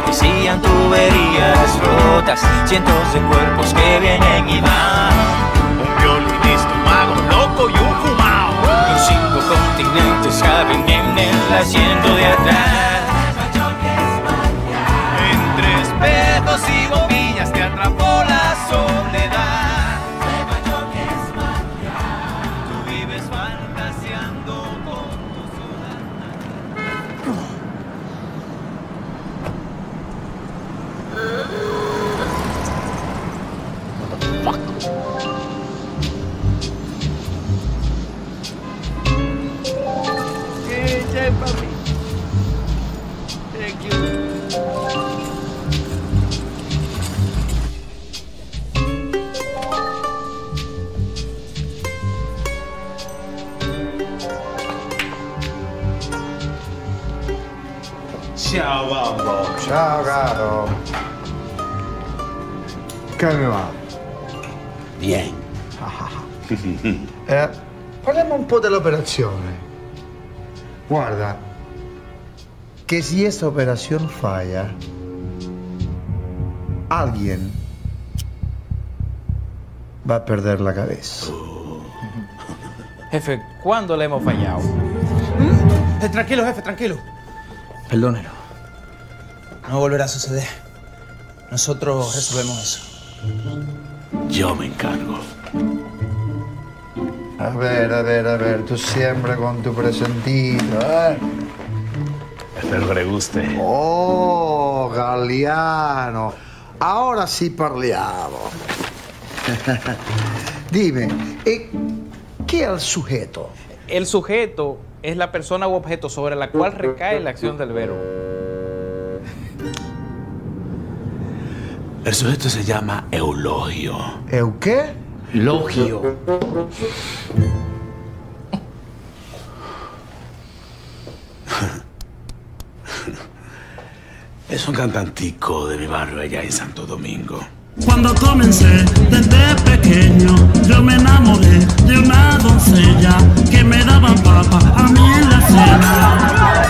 Decían tuberías rotas, cientos de cuerpos que vienen y van. Un violinista, un mago, un loco y un fumao. Los 5 continentes caben en el asiento de atrás. Entre espejos y bombillas te atrapó la soledad. Tú vives fantaseando con tu Hey, papi. Thank you. Ciao, babbo. Ciao caro. Come va? Bien. Parliamo un po' dell'operazione. Guarda, que si esta operación falla, alguien va a perder la cabeza. Jefe, ¿cuándo le hemos fallado? Tranquilo, jefe, tranquilo. Perdónelo. No volverá a suceder. Nosotros resolvemos eso. Yo me encargo. A ver, tú siempre con tu presentito, ¿eh? Espero que le guste. Oh, Galliano. Ahora sí parliamo. Dime, ¿qué es el sujeto? El sujeto es la persona u objeto sobre la cual recae la acción del verbo. El sujeto se llama eulogio. ¿Eu qué? Logio. Es un cantantico de mi barrio allá en Santo Domingo. Cuando comencé desde pequeño, yo me enamoré de una doncella que me daba papa a mí en la cena.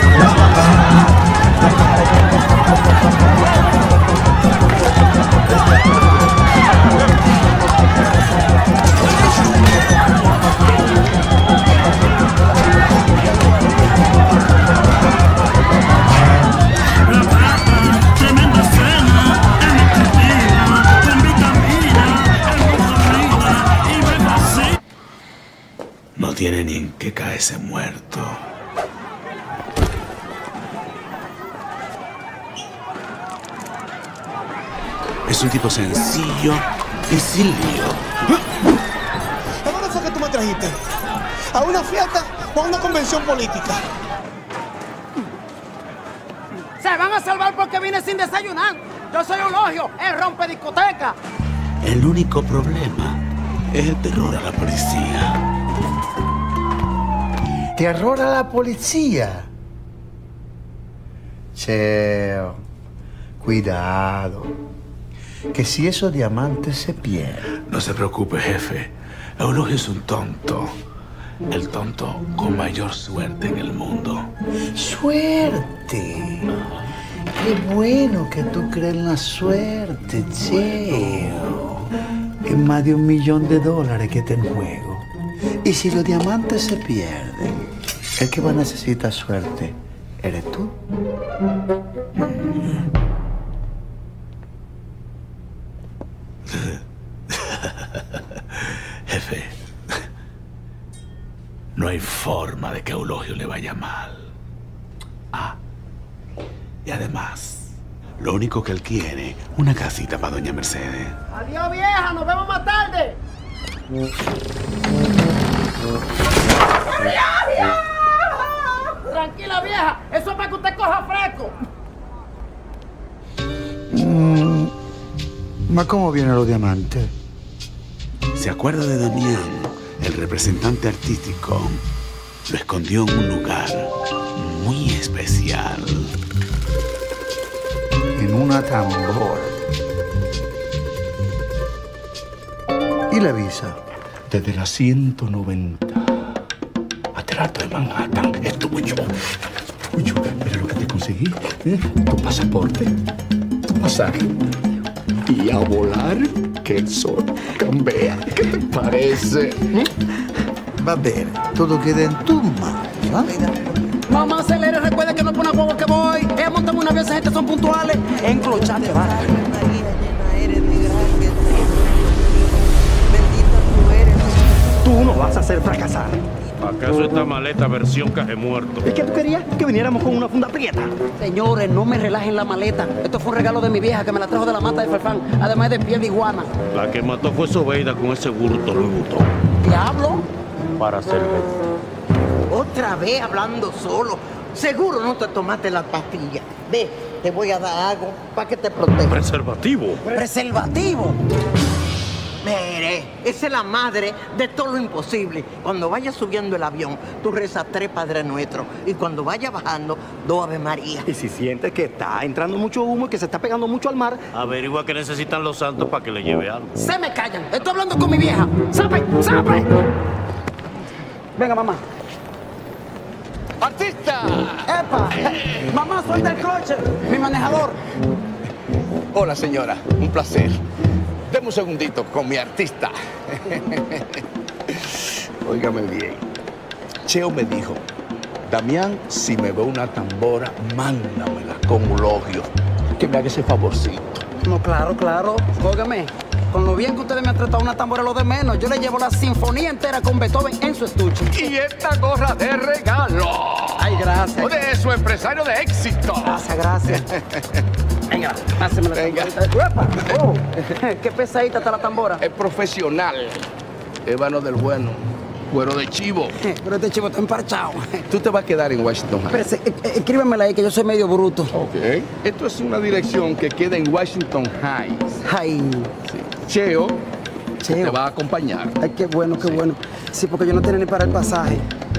No tiene ni en qué caerse muerto. Es un tipo sencillo y sin lío. ¿A dónde fue que tú me trajiste? ¿A una fiesta o a una convención política? Se van a salvar porque vine sin desayunar. Yo soy Eulogio, el rompe discoteca. El único problema es el terror a la policía. ¿Terror a la policía? Cheo, cuidado, que si esos diamantes se pierden. No se preocupe, jefe. Eulogio es un tonto. El tonto con mayor suerte en el mundo. ¡Suerte! Qué bueno que tú crees en la suerte, Cheo. Es más de $1 millón que está en juego. Y si los diamantes se pierden, el que va a necesitar suerte eres tú. Jefe, no hay forma de que a Eulogio le vaya mal. Ah, y además, lo único que él quiere, una casita para doña Mercedes. Adiós, vieja, nos vemos más tarde. Tranquila, vieja, eso es para que usted coja fresco. ¿Ma cómo vienen los diamantes? ¿Se acuerda de Damián, el representante artístico? Lo escondió en un lugar muy especial. En una tambor. ¿Y la visa? Desde la 190 hasta el Alto de Manhattan es tuyo. Tuyo. Mira lo que te conseguí. Tu pasaporte. pasaje. Y a volar que el sol cambia. ¿Qué te parece? Va a ver, todo queda en tu mano. ¿Ah? Mamá, acelere, recuerda que no pone huevo que voy. Montamos una vez, esa gente son puntuales. Enclochate, vale. Tú no vas a hacer fracasar. ¿Acaso esta maleta versión caje muerto? ¿Es que tú querías que viniéramos con una funda prieta? Señores, no me relajen la maleta. Esto fue un regalo de mi vieja que me la trajo de la mata de Farfán, además de piel de iguana. La que mató fue Sobeida con ese burto Louis Vuitton. ¿Diablo? Para servir. Otra vez hablando solo. Seguro no te tomaste la pastilla. Ve, te voy a dar algo para que te proteja. ¿Preservativo? ¿Preservativo? Mire, esa es la madre de todo lo imposible. Cuando vayas subiendo el avión, tú rezas 3 Padres Nuestros. Y cuando vayas bajando, 2 Ave María. Y si sientes que está entrando mucho humo y que se está pegando mucho al mar, Averigua qué necesitan los santos para que le lleve algo. Se me callan. Estoy hablando con mi vieja. ¡Sape! ¡Sape! Venga, mamá. ¡Artista! ¡Epa! Mamá, suelta el cloche. Mi manejador. Hola, señora. Un placer. Deme un segundito con mi artista. Óigame bien. Cheo me dijo, Damián, si me ve una tambora, mándamela con Eulogio. Que me haga ese favorcito. No, claro, claro. Óigame, con lo bien que ustedes me han tratado una tambora lo de menos, yo le llevo la sinfonía entera con Beethoven en su estuche. Y esta gorra de regalo. Ay, gracias. De su empresario de éxito. Gracias, gracias. Venga, háceme la Venga. tamborita. Oh, qué pesadita está la tambora. Es profesional. Ébano del bueno. Cuero de chivo. Pero este chivo está emparchado. Tú te vas a quedar en Washington Heights. Espérese, escríbemela ahí que yo soy medio bruto. Ok. Esto es una dirección que queda en Washington Heights. Ay. Sí. Cheo te Cheo. va a acompañar. Ay, qué bueno, qué bueno. Sí, porque yo no tenía ni para el pasaje.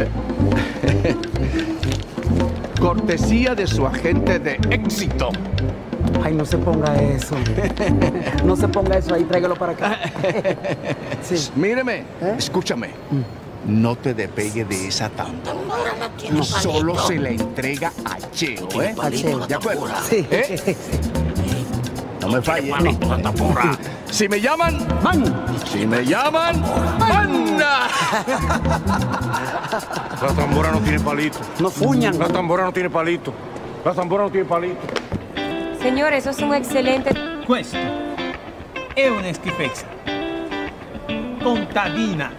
Cortesía de su agente de éxito. Ay, no se ponga eso. No se ponga eso ahí, tráigalo para acá. Sí. Míreme, escúchame. No te despegue de esa tanda. No. Solo se le entrega a Cheo, ¿eh? A Cheo. ¿De acuerdo? Sí. ¿Eh? No me falles. Si me llaman, ¡Man! si me llaman, ¡manda! La tambora no tiene palito. No fuñan. La tambora no tiene palito. La tambora no tiene palito. Signore, eso es un excelente... Questo è una schifezza. Contadina.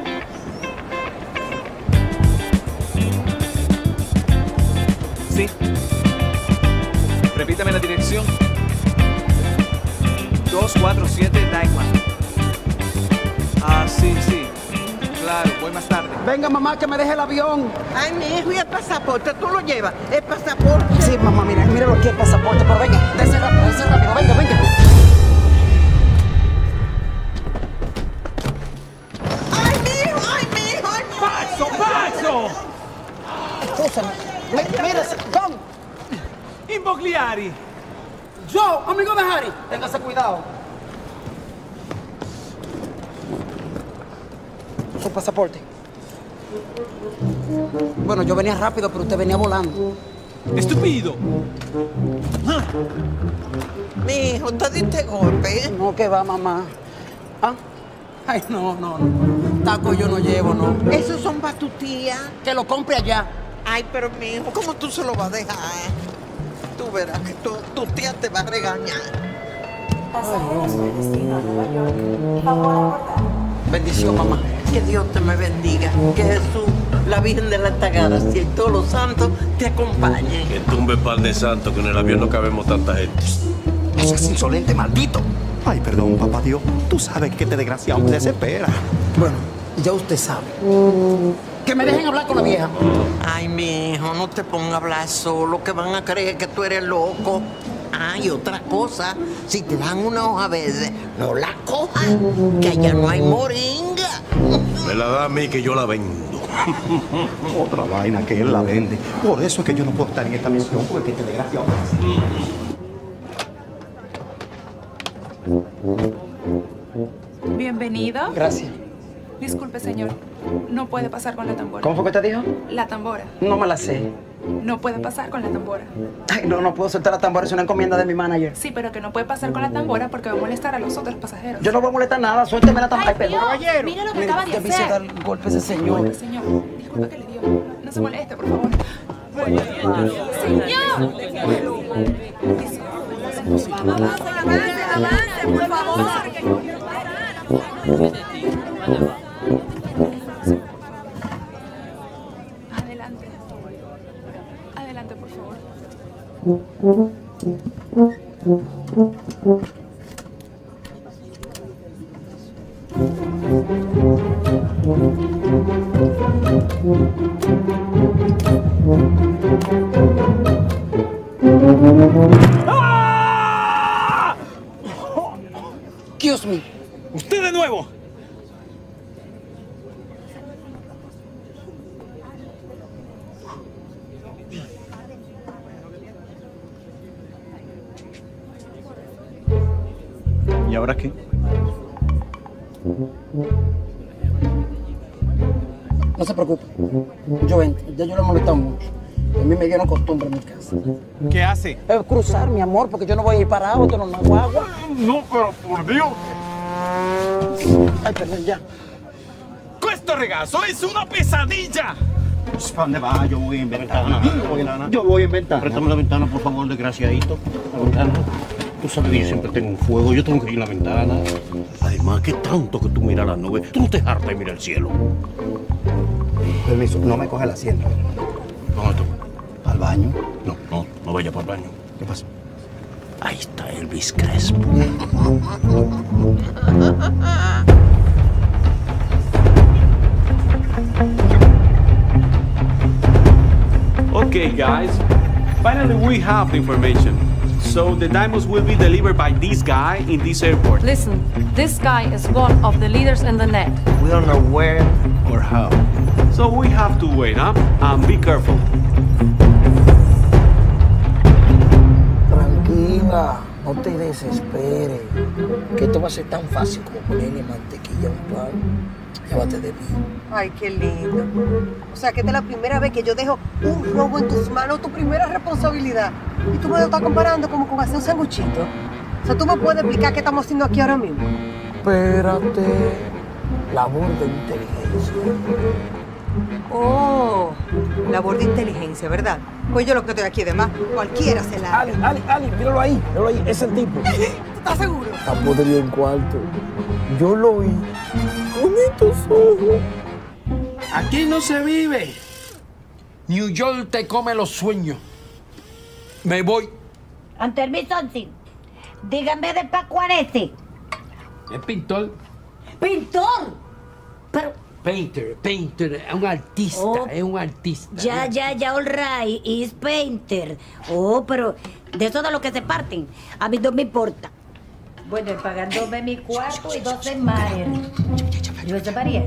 Sí. Repítame la dirección. 247 Daiwan. Ah, sí, sí. Claro, voy más tarde. Venga, mamá, que me deje el avión. Ay, mi hijo, y el pasaporte, tú lo llevas. El pasaporte. Sí, mamá, míralo aquí el pasaporte, pero venga, dése rápido, venga, venga. Ay, mi hijo, ay, mi hijo, ay, mi hijo. ¡Paso, paso! Escúchame. Mira, Don. Immobiliari. Yo, amigo de Harry, téngase cuidado. Su pasaporte. Bueno, yo venía rápido, pero usted venía volando. Estúpido. Mi hijo, ¿te diste golpe? No, que va, mamá. ¿Ah? Ay, no. Taco yo no llevo, no. Esos son para tu tía. Que lo compre allá. Ay, pero mi hijo, ¿cómo tú se lo vas a dejar? Tú verás que tu tía te va a regañar. Pasajeros con destino a Nueva York. Favor abordar. Bendición, mamá. Que Dios te me bendiga. Que Jesús, la Virgen de la Tagada, y todos los santos te acompañen. Que tumbe par de santos, que en el avión no cabemos tanta gente. no seas insolente, maldito. Ay, perdón, papá Dios. Tú sabes que este desgraciado me desespera. Bueno, ya usted sabe. Que me dejen hablar con la vieja. Ay, mi hijo, no te pongas a hablar solo, que van a creer que tú eres loco. Ay, otra cosa, si te dan una hoja verde, no la cojas, que allá no hay moringa. Me la da a mí que yo la vendo. Otra vaina que él la vende. Por eso es que yo no puedo estar en esta misión, porque este desgraciado. Bienvenido. Gracias. Disculpe, señor. No puede pasar con la tambora. ¿Cómo fue que te dijo? La tambora. No me la sé. No puede pasar con la tambora. Ay, no puedo soltar la tambora, es una encomienda de mi manager. Sí, pero que no puede pasar con la tambora porque va a molestar a los otros pasajeros. Yo no voy a molestar nada, suélteme la tambora. Ay, Dios, caballero. mira lo que acaba de Debí hacer. dar golpe a ese señor. Disculpe, señor. Disculpe que le dio. No se moleste, por favor. ¡Señor! Avance, por favor. Adelante. Adelante, por favor. Excuse me. ¡Usted de nuevo! ¿Y ahora qué? No se preocupe. Yo entro. Ya yo lo he molestado mucho. A mí me dieron costumbre en mi casa. ¿Qué hace? Cruzar, mi amor, porque yo no voy a ir parado, esto no es una guagua. No, pero por Dios. Ay, perdón, ya. ¡Questo regazo es una pesadilla! ¿Para dónde va? Yo voy en ventana. Yo voy en ventana. Préstame la ventana, por favor, desgraciadito. La ventana. Tú sabes que yo siempre tengo un fuego, yo tengo que ir en la ventana. Además, ¿qué tanto que tú miras las nubes? Tú no te hartas de mirar el cielo. Permiso, no me coge el asiento. ¿Dónde tú? ¿Al baño? No vaya para el baño. ¿Qué pasa? Ahí está Elvis Crespo. Okay, guys. Finally, we have the information. So the diamonds will be delivered by this guy in this airport. Listen, this guy is one of the leaders in the net. We don't know where or how. So we have to wait, huh? And be careful. Tranquila, no te desesperes. Que esto va a ser tan fácil como ponerle mantequilla a un pan. Llévate de mí. Ay, qué lindo. O sea, que esta es la primera vez que yo dejo un robo en tus manos, tu primera responsabilidad. Y tú me lo estás comparando como con hacer un sanguchito. O sea, ¿tú me puedes explicar qué estamos haciendo aquí ahora mismo? Espérate. Labor de inteligencia. Oh, labor de inteligencia, ¿verdad? Pues yo lo que estoy aquí de más, cualquiera se la hace. Ali, míralo ahí, es el tipo. ¿Tú estás seguro? Está podrido en cuarto. Yo lo vi con estos ojos. Aquí no se vive. New York te come los sueños. Me voy. Ante el misonci, dígame de Paco Arese. Es pintor. ¡Pintor! Pero... Painter, es un artista, es un artista. Ya, all right, is painter. Oh, pero de eso de lo que se parten, a mí no me importa. Bueno, pagándome mi cuarto y 12 más. ¿Yo se paría?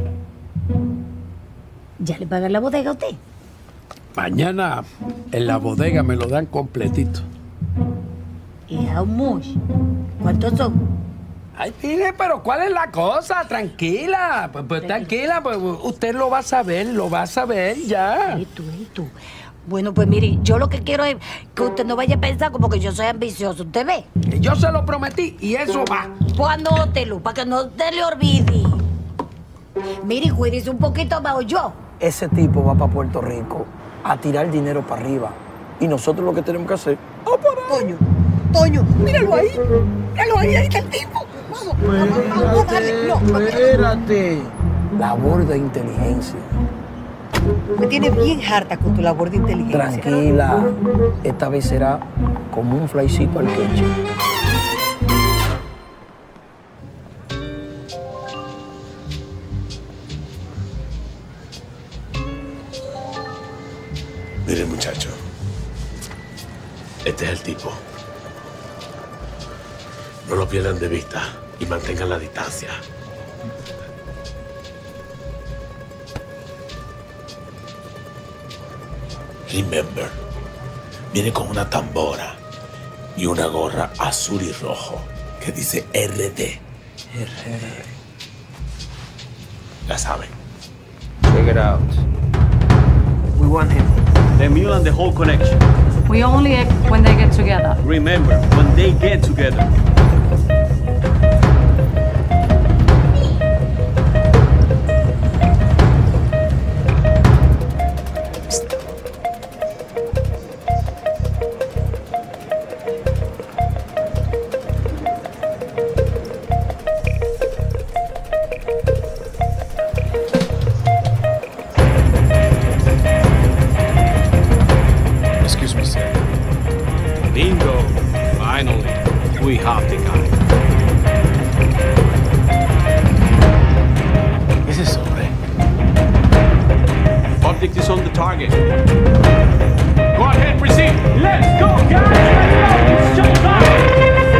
¿Ya le pagan la bodega a usted? Mañana en la bodega me lo dan completito. ¿Y how much? ¿Cuántos son? Ay, mire, pero ¿cuál es la cosa? Tranquila, pues tranquila, pues usted lo va a saber ya. ¿Y tú? Bueno, pues mire, yo lo que quiero es que usted no vaya a pensar como que yo soy ambicioso, ¿usted ve? Yo se lo prometí y eso va. Pues anótelo, para que no te le olvide. Mire, cuídese un poquito más, yo. Ese tipo va para Puerto Rico a tirar dinero para arriba. Y nosotros lo que tenemos que hacer... Toño, míralo ahí, ahí está el tipo. Vamos, dale. No, espérate. Labor de inteligencia. Me tiene bien harta con tu labor de inteligencia. Tranquila, esta vez será como un flycito al queche. Miren, muchachos, este es el tipo. No lo pierdan de vista y mantengan la distancia. Remember, viene con una tambora y una gorra azul y rojo que dice RD. Ya saben. Check it out. We want him. The mule and the whole connection. We only act when they get together. Remember, when they get together. Excuse me, sir. Bingo! Finally, we have the guy. ¿Qué es eso, hombre? Object is on the target. Go ahead, proceed. Let's go, guys! Let's go! It's showtime!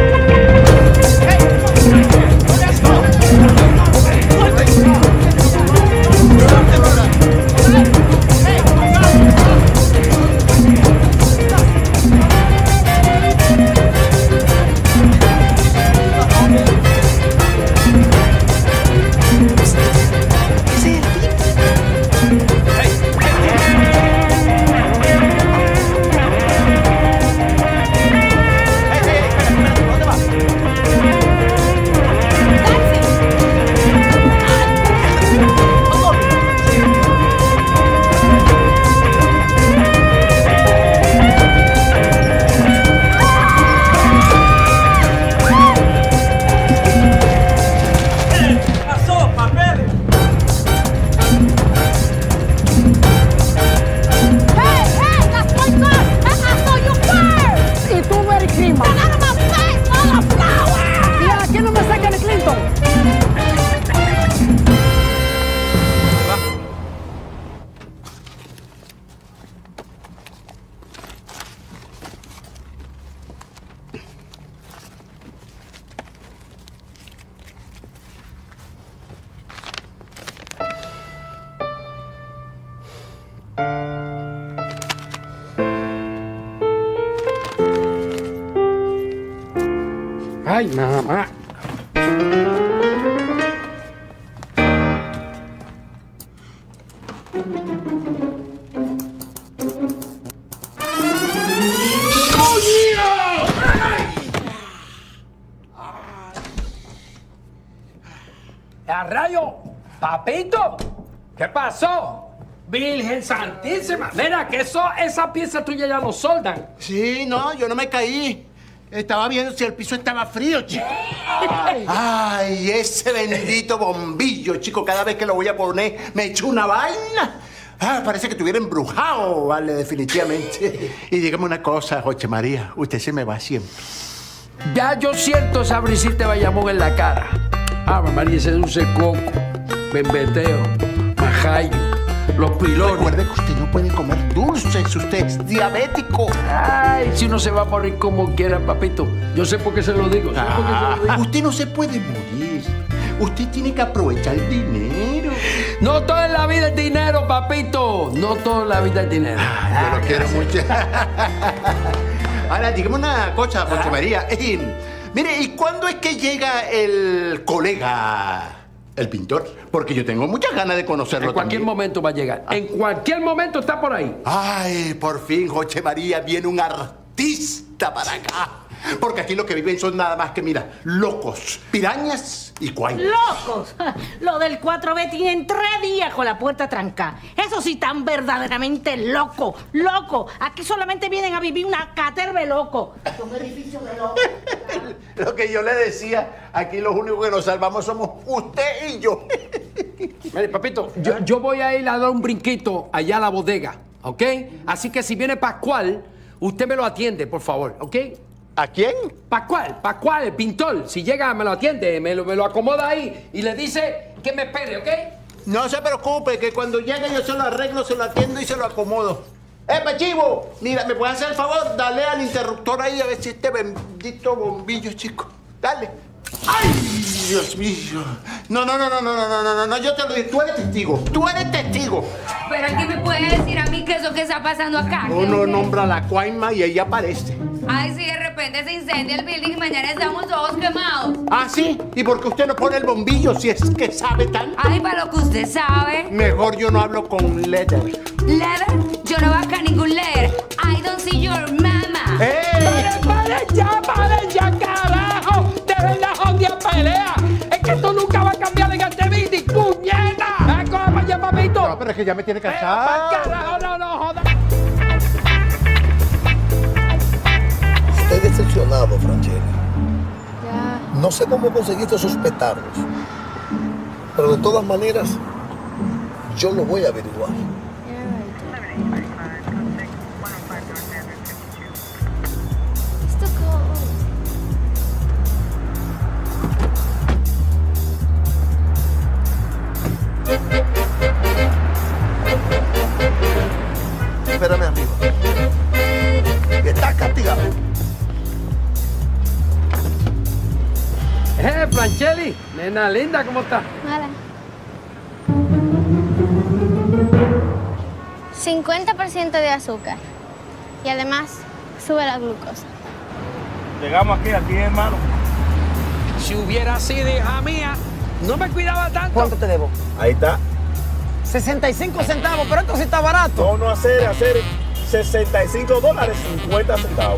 Ay, mamá. ¡A rayo! ¡Papito! ¿Qué pasó? Virgen Santísima. Mira, que esa pieza tuya ya no soldan. Sí, no, yo no me caí. Estaba viendo si el piso estaba frío, chico. Ay, ese bendito bombillo, chico. Cada vez que lo voy a poner, me echo una vaina. Ah, parece que estuviera embrujado, vale, definitivamente. Y dígame una cosa, José María. Usted se me va siempre. Ya yo siento esa brisita de Bayamón en la cara. Ave María, ese dulce coco, bembeteo, majayo, los pilones. Recuerde que usted no puede comer dulces, usted es diabético. Ay, si uno se va a morir como quiera, papito. Yo sé por qué se lo digo. Usted no se puede morir. Usted tiene que aprovechar el dinero. No todo en la vida es dinero, papito. No todo en la vida es dinero. Yo lo quiero mucho. Ahora, dígame una cosa, José María. Mire, ¿y cuándo es que llega el colega, el pintor? Porque yo tengo muchas ganas de conocerlo. En cualquier momento va a llegar. En cualquier momento está por ahí. Ay, por fin, José María, viene un artista para acá. Porque aquí lo que viven son nada más que, mira, locos, pirañas y cuainas. ¡Locos! Lo del 4B tienen 3 días con la puerta trancada. Eso sí, tan verdaderamente loco, loco. Aquí solamente vienen a vivir una caterva de locos. Son edificios de locos. Lo que yo le decía, aquí los únicos que nos salvamos somos usted y yo. Mire, papito, yo voy a ir a dar un brinquito allá a la bodega, ¿ok? Así que si viene Pascual, usted me lo atiende, por favor, ¿ok? ¿A quién? Pascual, el pintor. Si llega, me lo atiende, me lo acomoda ahí y le dice que me espere, ¿ok? No se preocupe, que cuando llegue yo se lo arreglo, se lo atiendo y se lo acomodo. Chivo! Mira, ¿me puedes hacer el favor? Dale al interruptor ahí a ver si este bendito bombillo, chico. Dale. ¡Ay, Dios mío! No, yo te lo digo. Tú eres testigo. Pero ¿qué me puede decir a mí qué es lo que está pasando acá? Uno nombra a la cuaima y ella aparece. Ay, sí, de repente repente se incendia el building y mañana estamos todos quemados. ¿Ah, sí? ¿Y por qué usted no pone el bombillo si es que sabe tanto? Ay, para lo que usted sabe. Mejor yo no hablo con Leather. ¿Leather? Yo no voy acá a ningún leather. I don't see your mama. ¡Ey! ¡Pare ya, carajo! ¡De verdad, jodida pelea! ¡Es que tú nunca vas a cambiar en este vídeo, puñeta! ¡Ah, coja para allá, papito! No, pero es que ya me tiene cansado. ¡Carajo, no, joda! Estoy decepcionado, Franchella. No sé cómo conseguiste esos petardos, pero de todas maneras, yo lo voy a averiguar. Espérame, amigo. Estás castigado. Franchelli, nena linda, ¿cómo estás? Hola. 50% de azúcar. Y además, sube la glucosa. Llegamos aquí, hermano. Si hubiera sido hija mía, no me cuidaba tanto. ¿Cuánto te debo? Ahí está. 65 centavos, pero esto sí está barato. No, hacer $65, 50 centavos.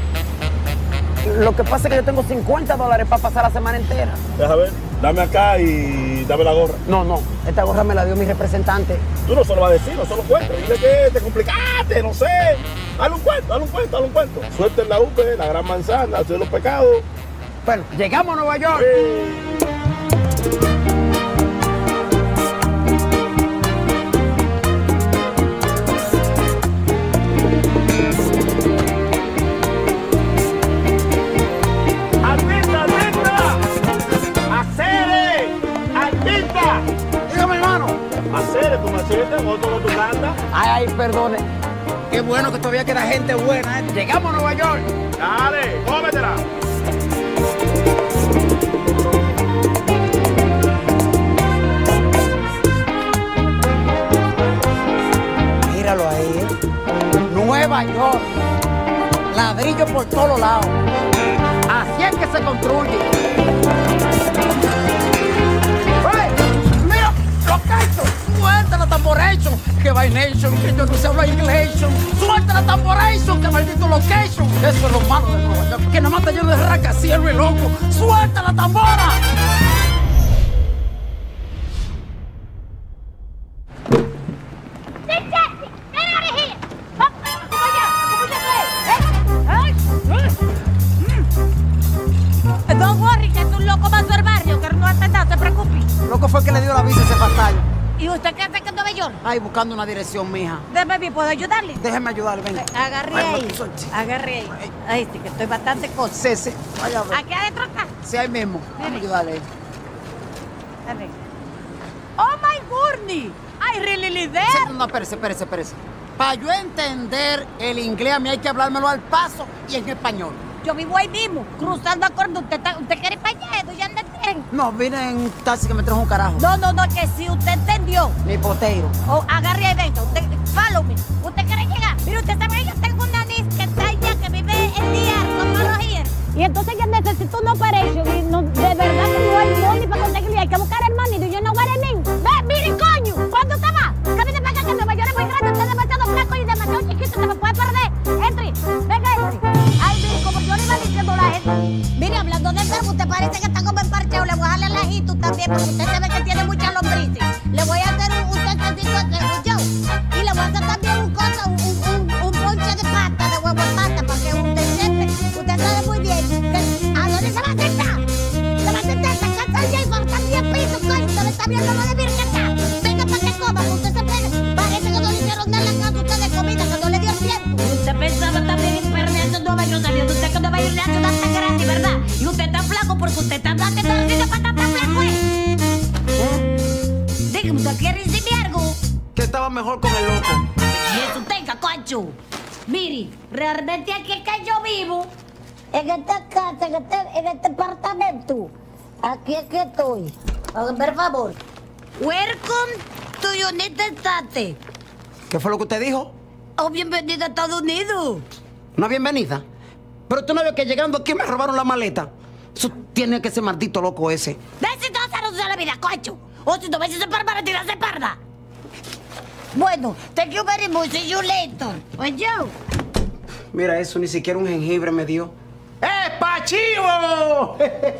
Lo que pasa es que yo tengo $50 para pasar la semana entera. Deja ver, dame acá y dame la gorra. No, esta gorra me la dio mi representante. Tú no se lo vas a decir, no se lo cuentes. Dile que te complicaste, no sé. Hazle un cuento. Suelten la UP, la gran manzana, hacer los pecados. Bueno, llegamos a Nueva York. Tu machete, otro con tu planta. Ay, perdone. Qué bueno que todavía queda gente buena. Llegamos a Nueva York. Dale, cómetela. Míralo ahí. Nueva York. Ladrillo por todos lados. Así es que se construye. Suelta la tamboration, que vaination, que yo no sé hablar inglés. Suelta la tamboration, que maldito location. Eso es lo malo de Nueva York, que nada más está lleno de rascacielos y loco. Suelta la tambora. Don't worry, que es un loco más del barrio, que no hace nada, se preocupe. Loco fue el que le dio la visa a ese fatal. ¿Y usted qué hace en Nueva York? Ay, buscando una dirección, mija. Déjame, ¿puedo ayudarle? Déjeme ayudarle, venga. Agarre ahí. Agarre ahí. Ay, sí, que estoy bastante cosa. Sí. Vaya a ver. ¿Aquí adentro está? Sí, ahí mismo. Déjame ayudarle. Dale. Oh, my goodness. I really live there. Sí, no, espérese. Para yo entender el inglés, a mí hay que hablármelo al paso y en español. Yo vivo ahí mismo, cruzando acuerdo. ¿Usted quiere ir para allá? ¿Ya anda bien? No, vine en taxi que me trajo un carajo. No, que si usted entendió. Mi poteiro. Oh, agarre ahí dentro. Follow me. ¿Usted quiere llegar? Mire, usted sabe que yo tengo una niece que está allá, que vive en Liar, con Malojía. Y entonces yo necesito una operation. Y no, de verdad que no hay money para conseguirle. Hay que buscar el money. Do you know what I mean? Ve, mire, coño. ¿Cuándo usted va? Camine para acá, que Nueva York es muy grande. Usted es demasiado flaco y demasiado chiquito. Se me puede perder. Entry. Venga, Entry. Ay, mire, como yo le iba diciendo la gente. Mire, hablando de enfermo, usted parece que está como emparchado. Le voy a darle al ajito también, porque usted se ve que tiene mucha lombrices. Le voy a hacer un testecito de yo. Y le voy a hacer también un ponche de pata, de huevo de pata, para que usted sepa. Usted sabe muy bien que... ¿A dónde se va a sentar? Se va a sentar, se cansa el Jason, también piso, coño. Usted me está viendo lo de virgen. Venga para que coma, usted se pegue. Parece que no le hicieron nada en la casa usted de comida, que no le dio tiempo. Usted pensaba también en perreando en Nueva York, saliendo usted que no va a ir a ciudad tan grande, ¿verdad? Y usted está flaco porque usted está hablando de torcida para tan flaco. Dígame, ¿usted quiere decirme algo? Que estaba mejor con el loco. Y eso tenga, concho. Mire, realmente aquí es que yo vivo. En esta casa, en este apartamento. Aquí es que estoy. Por favor. Welcome to United States. ¿Qué fue lo que usted dijo? Oh, bienvenida a Estados Unidos. ¿Una bienvenida? Pero tú no ves que llegando aquí me robaron la maleta. Eso tiene que ser maldito loco ese. Besito a la vida, cocho. O si no ves ese par para tirarse parda. Bueno, thank you very much. See you later. Oye. Mira, eso ni siquiera un jengibre me dio. ¡Epa, chivo!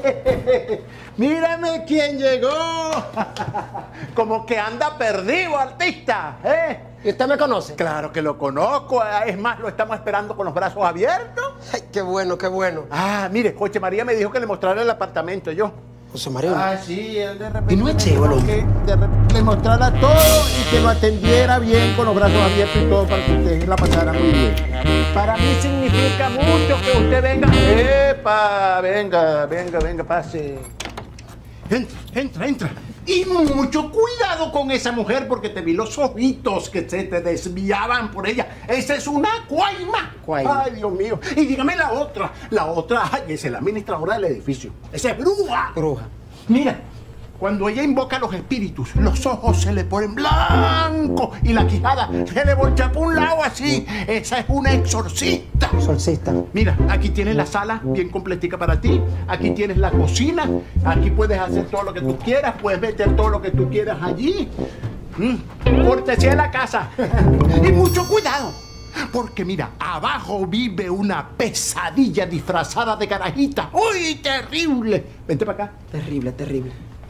Mírame quién llegó. Como que anda perdido, artista. ¿Y usted me conoce? Claro que lo conozco. Es más, lo estamos esperando con los brazos abiertos. Ay, qué bueno, qué bueno. Ah, mire, Coche María me dijo que le mostrara el apartamento yo. José María. Ah, sí, él de repente. Y no es chévere. Que de repente le mostrara todo y que lo atendiera bien con los brazos abiertos y todo para que usted la pasara muy bien. Para mí significa mucho que usted venga. ¡Epa! Venga, pase. Entra. Y mucho cuidado con esa mujer porque te vi los ojitos que se te desviaban por ella. Esa es una cuaima. Ay, Dios mío. Y dígame la otra, ay, esa es la administradora del edificio. Esa es bruja. Mira, cuando ella invoca a los espíritus, los ojos se le ponen blancos y la quijada se le voltea por un lado así. Esa es una exorcista. Mira, aquí tienes la sala bien completica para ti. Aquí tienes la cocina. Aquí puedes hacer todo lo que tú quieras. Puedes meter todo lo que tú quieras allí. Cortesía de la casa. Y mucho cuidado. Porque mira, abajo vive una pesadilla disfrazada de carajita. ¡Uy, terrible! Vente para acá. Terrible.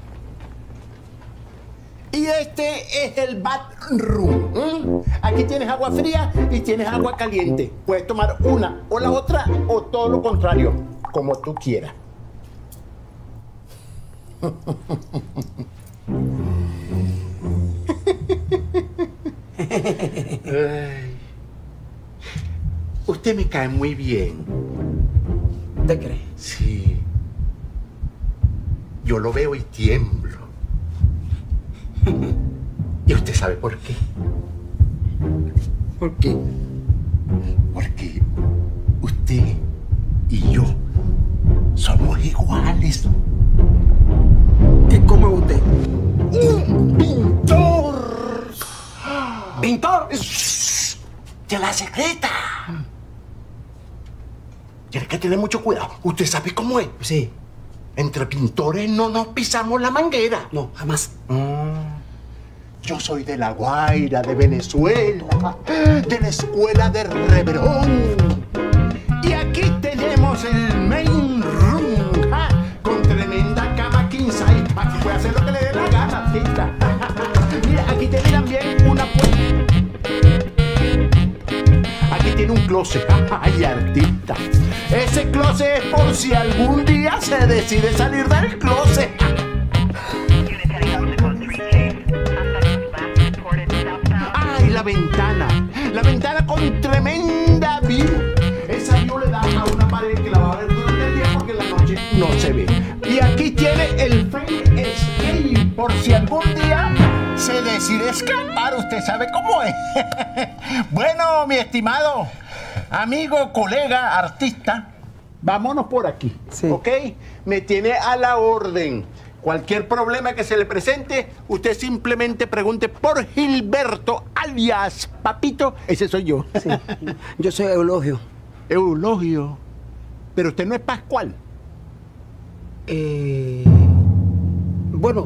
Y este es el bathroom. Aquí tienes agua fría y tienes agua caliente. Puedes tomar una o la otra o todo lo contrario, como tú quieras. Ay. Usted me cae muy bien. ¿Te crees? Sí. Yo lo veo y tiemblo. ¿Y usted sabe por qué? ¿Por qué? Porque usted y yo somos iguales. ¿Qué come usted? ¡Un pintor! ¿Pintor? ¡De la secreta! Tiene que tener mucho cuidado. ¿Usted sabe cómo es? Sí. Entre pintores no nos pisamos la manguera. No, jamás. Yo soy de La Guaira, de Venezuela, de la escuela de Reverón. Y aquí tenemos el main room, con tremenda cama king size. Aquí puede hacer lo que le dé la gana, artista. Mira, aquí tiene también una puerta. Aquí tiene un closet. ¡Ay, artista! Ese closet es por si algún día se decide salir del closet. ¡Ay, la ventana! La ventana con tremenda view. Esa view le da a una pared que la va a ver durante el día porque en la noche no se ve. Y aquí tiene el fire escape por si algún día se decide escapar. Usted sabe cómo es. Bueno, mi estimado amigo, colega, artista, vámonos por aquí, ¿ok? Me tiene a la orden. Cualquier problema que se le presente, usted simplemente pregunte por Gilberto, alias Papito. Ese soy yo. Sí. Yo soy Eulogio. Eulogio. Pero usted no es Pascual. Bueno.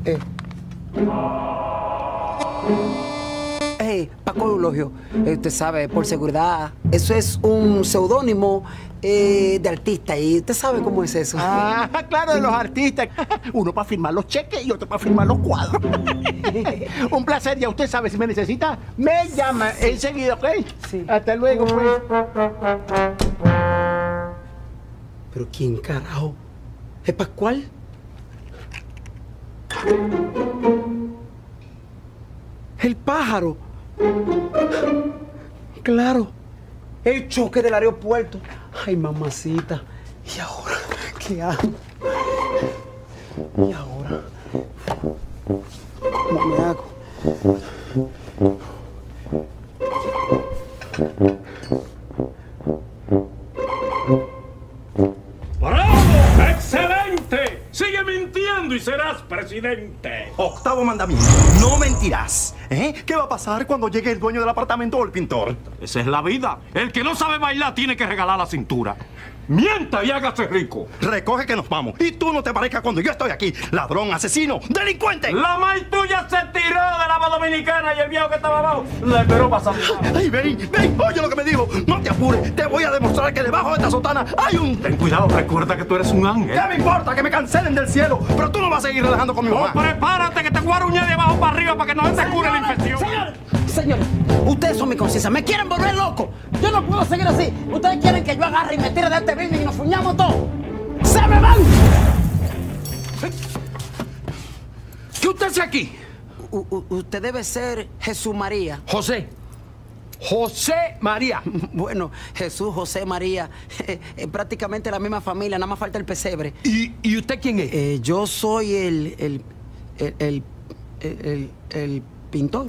Paco Eulogio, usted sabe, por seguridad, eso es un seudónimo de artista y usted sabe cómo es eso. Ah, claro, de los artistas. Uno para firmar los cheques y otro para firmar los cuadros. Un placer, ya usted sabe, si me necesita, me llama enseguida, ¿ok? Sí. Hasta luego, pues. ¿Pero quién carajo? ¿Es Pascual? El pájaro. Claro. El choque del aeropuerto. Ay, mamacita. ¿Y ahora qué hago? ¿Y ahora? ¿Cómo me hago? ¡Bravo! ¡Excelente! Sigue mintiendo y serás presidente. Octavo mandamiento. No mentirás. ¿Qué va a pasar cuando llegue el dueño del apartamento o el pintor? Esa es la vida. El que no sabe bailar tiene que regalar la cintura. Mienta y hágase rico. Recoge que nos vamos. Y tú no te parezcas cuando yo estoy aquí. Ladrón, asesino, delincuente. La maíz tuya se tiró de la dominicana y el viejo que estaba abajo le esperó pasar. Ay, ven, oye lo que me dijo. No te apures, te voy a demostrar que debajo de esta sotana hay un... Ten cuidado, recuerda que tú eres un ángel. ¿Qué me importa que me cancelen del cielo? Pero tú no vas a seguir relajando con mi mamá. Prepárate que te voy a aruñar de abajo para arriba para que no te cure la infección. Señores, ustedes son mi conciencia. Me quieren volver loco. Yo no puedo seguir así. Ustedes quieren que yo agarre y me tire de este building y nos fuñamos todos. ¡Se me van! ¿Qué usted hace aquí? Usted debe ser Jesús María. José. José María. Bueno, Jesús, José, María. Es prácticamente la misma familia, nada más falta el pesebre. ¿Y usted quién es? Yo soy el pintor.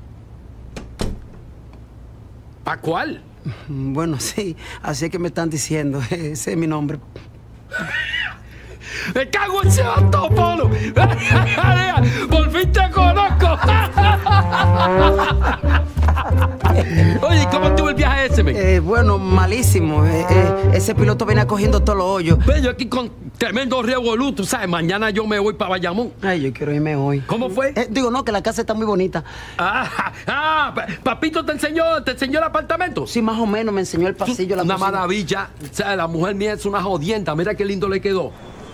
¿A cuál? Bueno, sí, así es que me están diciendo. Ese es mi nombre. ¡Me cago en ese vato, Polo! ¡Por fin te conozco! Oye, ¿cómo estuvo el viaje ese, men? Bueno, malísimo. Ese piloto venía cogiendo todos los hoyos. Ve, yo aquí con tremendo revoluto, ¿sabes? Mañana yo me voy para Bayamón. Ay, yo quiero irme hoy. ¿Cómo fue? Digo, no, que la casa está muy bonita. ¿Papito te enseñó el apartamento? Sí, más o menos, me enseñó el pasillo, la Una cocina. maravilla. O sea, la mujer mía es una jodienta. Mira qué lindo le quedó.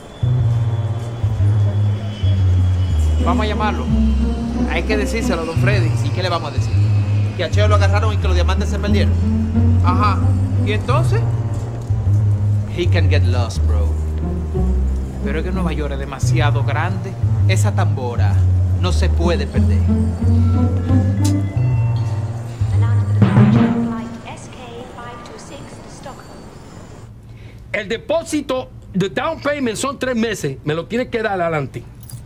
Vamos a llamarlo. Hay que decírselo a don Freddy. ¿Y qué le vamos a decir? Que a Cheo lo agarraron y que los diamantes se perdieron. Ajá. ¿Y entonces? He can get lost, bro. Pero es que Nueva York es demasiado grande. Esa tambora no se puede perder. El depósito de down payment son 3 meses. Me lo tienes que dar adelante.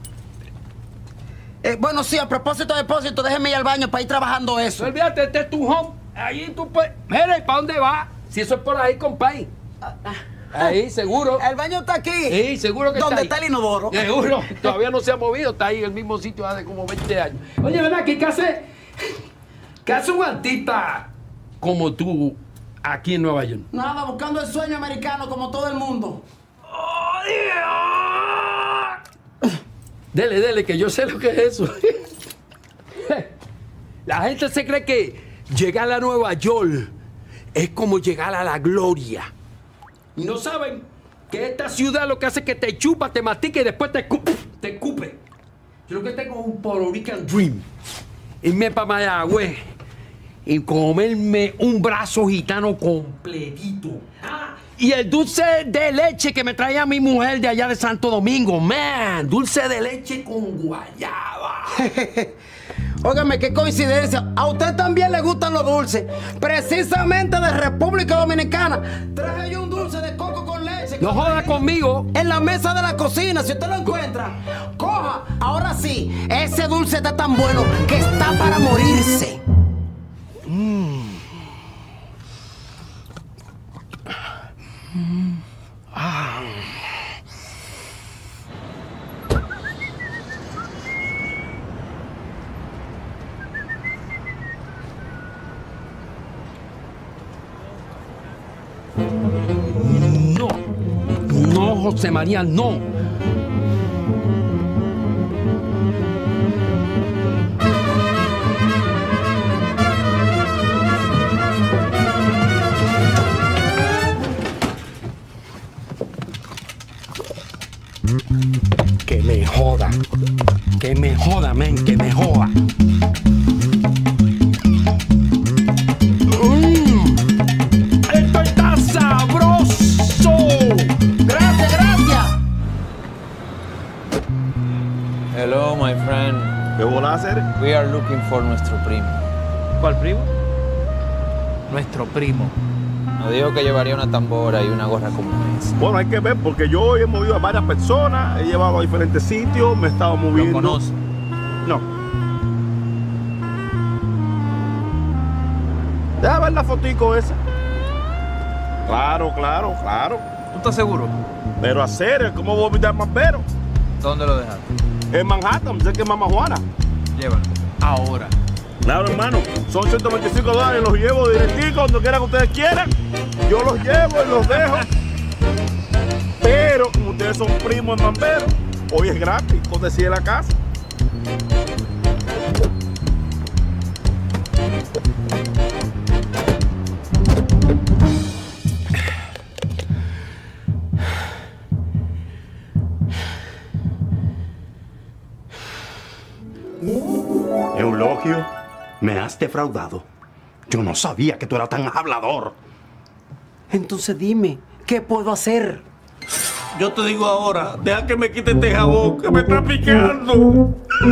Bueno, sí, a propósito de depósito, déjeme ir al baño para ir trabajando eso. No olvídate, este es tu home. Ahí tú puedes... Mira, ¿para dónde vas? Si eso es por ahí, compadre. Ahí, seguro. El baño está aquí. Sí, seguro que está ahí. ¿Dónde está el inodoro? Seguro. Todavía no se ha movido. Está ahí en el mismo sitio hace como 20 años. Oye, ¿verdad? ¿Qué hace un artista como tú aquí en Nueva York? Nada, buscando el sueño americano como todo el mundo. ¡Oh, Dios! Dele, que yo sé lo que es eso. La gente se cree que llegar a Nueva York es como llegar a la gloria. Y no saben que esta ciudad lo que hace es que te chupa, te mastica y después te escupe. Yo lo que tengo es un Puerto Rican Dream. Irme para Mayagüez y comerme un brazo gitano completito. Y el dulce de leche que me traía mi mujer de allá de Santo Domingo. Man, dulce de leche con guayaba. Óigame, qué coincidencia. A usted también le gustan los dulces. Precisamente de República Dominicana. Traje yo un dulce de coco con leche. No joda conmigo. En la mesa de la cocina, si usted lo encuentra. Coja. Ahora sí, ese dulce está tan bueno que está para morirse. No, José María, no. Que me joda. Que me joda, men, que me joda. ¡Esto está sabroso! ¡Gracias, gracias! Hello, my friend. ¿Qué volá a hacer? We are looking for nuestro primo. ¿Cuál primo? Nuestro primo. Nos dijo que llevaría una tambora y una gorra como esa. Bueno, hay que ver, porque yo he movido a varias personas, he llevado a diferentes sitios, me he estado moviendo. ¿Lo conoce? No. Deja ver la fotico esa. Claro. ¿Tú estás seguro? Pero hacer, ¿cómo voy a olvidar más pero? ¿Dónde lo dejaste? En Manhattan, sé que es Mamá Juana. Llévalo. Ahora. Claro, hermano, son $125, los llevo directico donde quiera que ustedes quieran. Yo los llevo y los dejo. Pero como ustedes son primos en Mambero, hoy es gratis, cortesía de la casa. Eulogio, me has defraudado. Yo no sabía que tú eras tan hablador. Entonces dime, ¿qué puedo hacer? Yo te digo ahora, deja que me quite este jabón que me está picando.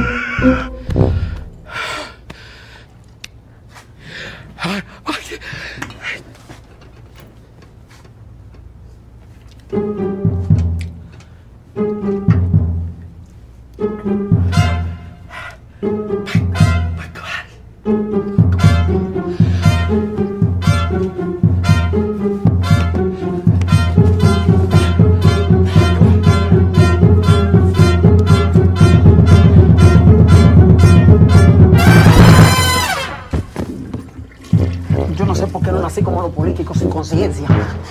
Yo no sé por qué no nací como los políticos sin conciencia.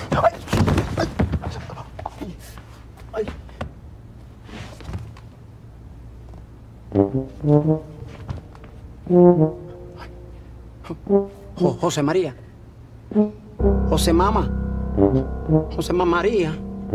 José María. José Mama. José María.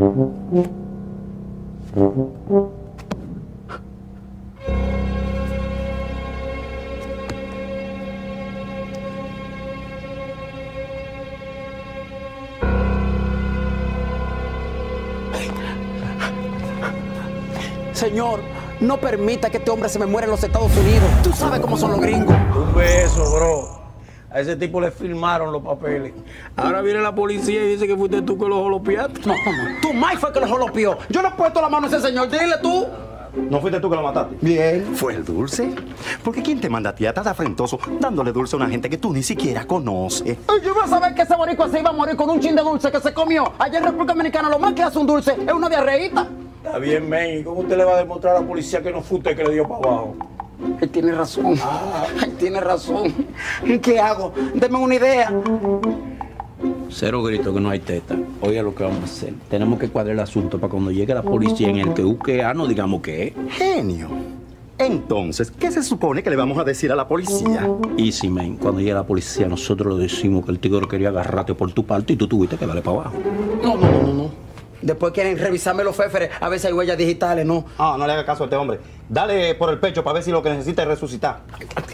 Señor, no permita que este hombre se me muera en los Estados Unidos. Tú sabes cómo son los gringos. Un beso, bro. A ese tipo le firmaron los papeles. Ahora viene la policía y dice que fuiste tú que los jolopeaste. No. Tú, Mike, fue que los jolopeó. Yo no he puesto la mano a ese señor. Dile tú. ¿No fuiste tú que lo mataste? Bien. ¿Fue el dulce? Porque ¿quién te manda a ti a estar afrentoso dándole dulce a una gente que tú ni siquiera conoces? Ay, yo iba a saber que ese boricua se iba a morir con un chin de dulce que se comió. Allá en República Dominicana lo más que hace un dulce es una diarreíta. Está bien, men. ¿Y cómo usted le va a demostrar a la policía que no fue usted que le dio para abajo? Él tiene razón. Él tiene razón. ¿Qué hago? Deme una idea. Cero grito que no hay teta. Oiga lo que vamos a hacer. Tenemos que cuadrar el asunto para cuando llegue la policía en el que busque no digamos que es. Genio. Entonces, ¿qué se supone que le vamos a decir a la policía? Easy, man. Cuando llegue la policía, nosotros le decimos que el tigre quería agarrarte por tu parte y tú tuviste que darle para abajo. No. Después quieren revisarme los féferes a ver si hay huellas digitales, ¿no? No le haga caso a este hombre. Dale por el pecho para ver si lo que necesita es resucitar.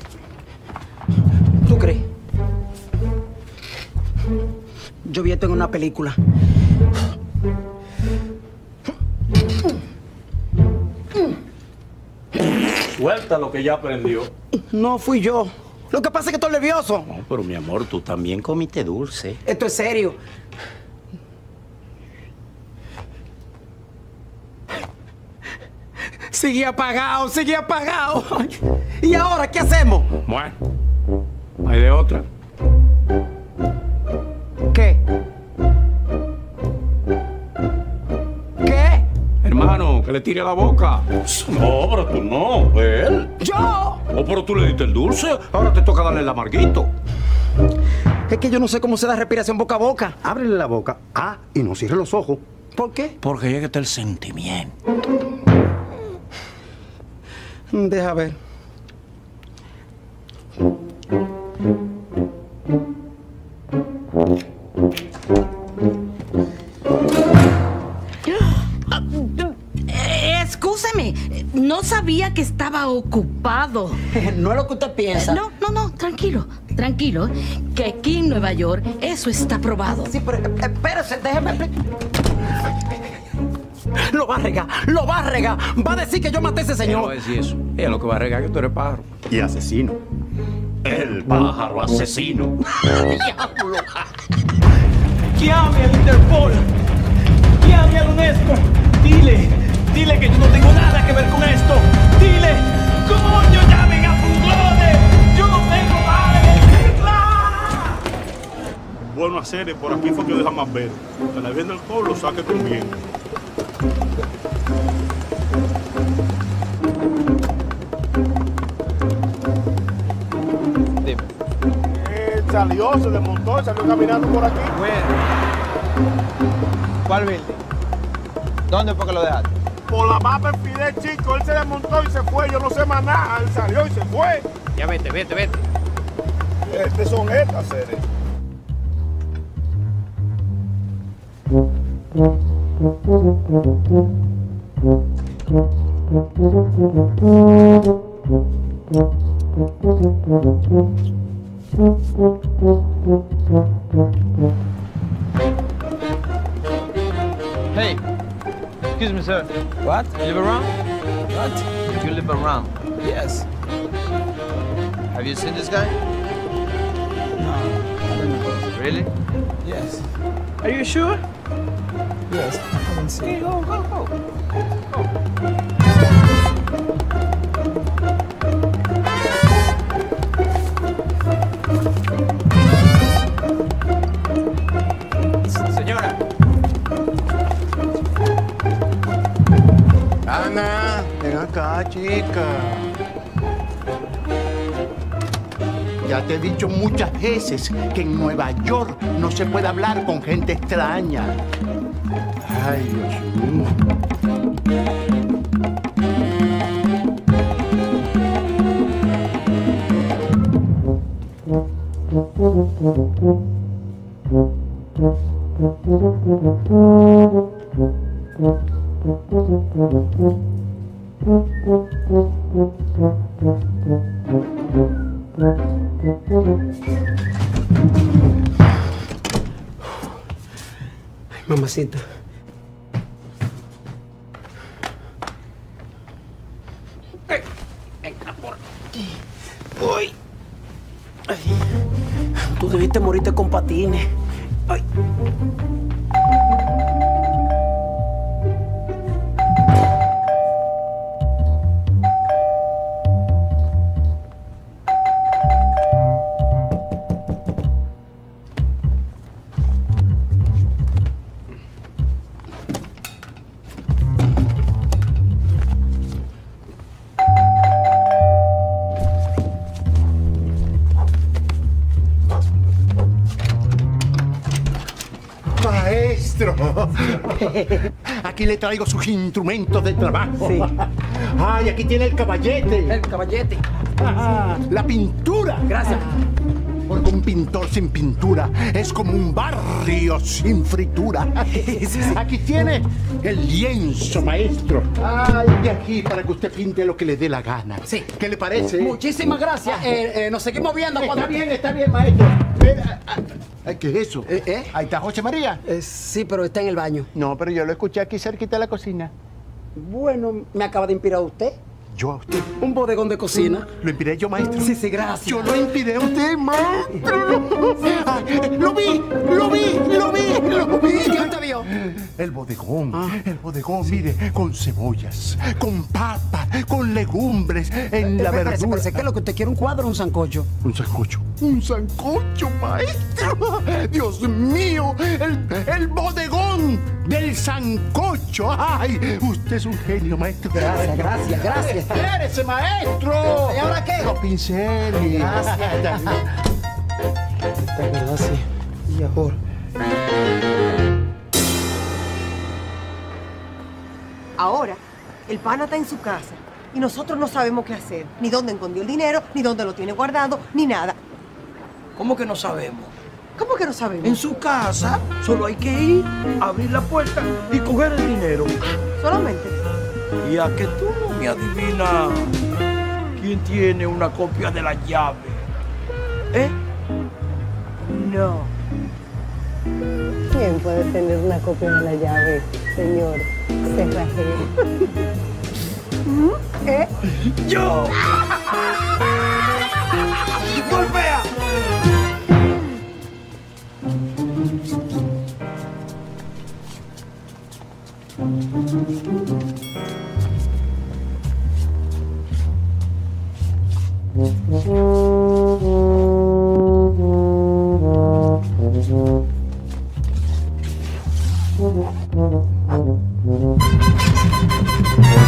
¿Tú crees? Yo vi esto en una película. Suelta lo que ya aprendió. No fui yo. Lo que pasa es que estoy nervioso. No, pero mi amor, tú también comiste dulce. Esto es serio. Sigue apagado. ¿Y ahora qué hacemos? Bueno, hay de otra. ¿Qué? Hermano, que le tire a la boca. No, pero tú no, él. ¿Yo? Pero tú le diste el dulce, ahora te toca darle el amarguito. Es que yo no sé cómo se da respiración boca a boca. Ábrele la boca. Y no cierre los ojos. ¿Por qué? Porque llega el sentimiento. Deja ver. Excúseme, no sabía que estaba ocupado. No es lo que usted piensa. No, tranquilo, que aquí en Nueva York eso está probado. Sí, pero espérese, déjeme. Lo va a regar. Va a decir que yo maté a ese señor. No va a decir eso. Ella lo que va a regar es que tú eres pájaro. Y asesino. El pájaro asesino. ¡Diablo! ¡Llame al Interpol! ¡Llame a UNESCO! Dile que yo no tengo nada que ver con esto. Dile, coño, llamen a Funglode. Yo no tengo nada que decirla. Bueno, hacer por aquí fue que deja más ver. Que la viene el colo, saque con bien. salió, se desmontó y salió caminando por aquí. ¿Cuál building? ¿Dónde fue que lo dejaste? Por la mapa en Fidel, chico. Él se desmontó y se fue. Yo no sé más nada. Él salió y se fue. Ya vete. Estas son estas series. Hey, excuse me, sir. What? You live around? What? You live around? Yes. Have you seen this guy? No, I don't know. Really? Yes. Are you sure? Yes, I haven't seen. Okay, go. Señora. Ana, ven acá, chica. Ya te he dicho muchas veces que en Nueva York no se puede hablar con gente extraña. Ay, Dios mío. Mamacita. Venga por aquí. Uy. Ay. Tú debiste morirte con patines. Ay. Maestro, aquí le traigo sus instrumentos de trabajo. Sí. Ay, aquí tiene el caballete. El caballete. La pintura. Gracias. Porque un pintor sin pintura es como un barrio sin fritura. Aquí tiene el lienzo, maestro. Ay, y aquí para que usted pinte lo que le dé la gana. Sí. ¿Qué le parece? Muchísimas gracias. Nos seguimos viendo. Está bien, maestro. ¿Qué es eso? Ahí está José María. Sí, pero está en el baño. No, pero yo lo escuché aquí cerquita de la cocina. Bueno, me acaba de inspirar usted. ¿Yo a usted? Un bodegón de cocina. ¿Lo inspiré yo, maestro? Sí, gracias. Yo lo inspiré a usted, maestro. Lo vi. ¿Quién te vio? El bodegón, mire, con cebollas, con papas, con legumbres, en la verdura. Parece que lo que usted quiere un cuadro, un sancocho. Un sancocho. Un sancocho, maestro. Dios mío, el bodegón del sancocho. Ay, usted es un genio, maestro. Gracias. ¡Espérese, maestro! ¿Y ahora qué? Los pinceles. Gracias. Y ahora. Ahora, el pana está en su casa y nosotros no sabemos qué hacer. Ni dónde escondió el dinero, ni dónde lo tiene guardado, ni nada. ¿Cómo que no sabemos? ¿Cómo que no sabemos? En su casa solo hay que ir, abrir la puerta y coger el dinero. Solamente. Y a que tú no me adivinas quién tiene una copia de la llave. No. ¿Quién puede tener una copia de la llave, señor cerrajero? ¡Yo! ¡Golpea!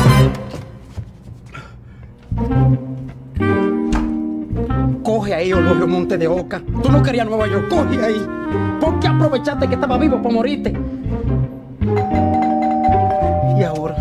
Coge ahí, Olor. Eulogio Monte de Oca, tú no querías Nueva York, coge ahí. ¿Por qué aprovechaste que estaba vivo para morirte? Y ahora...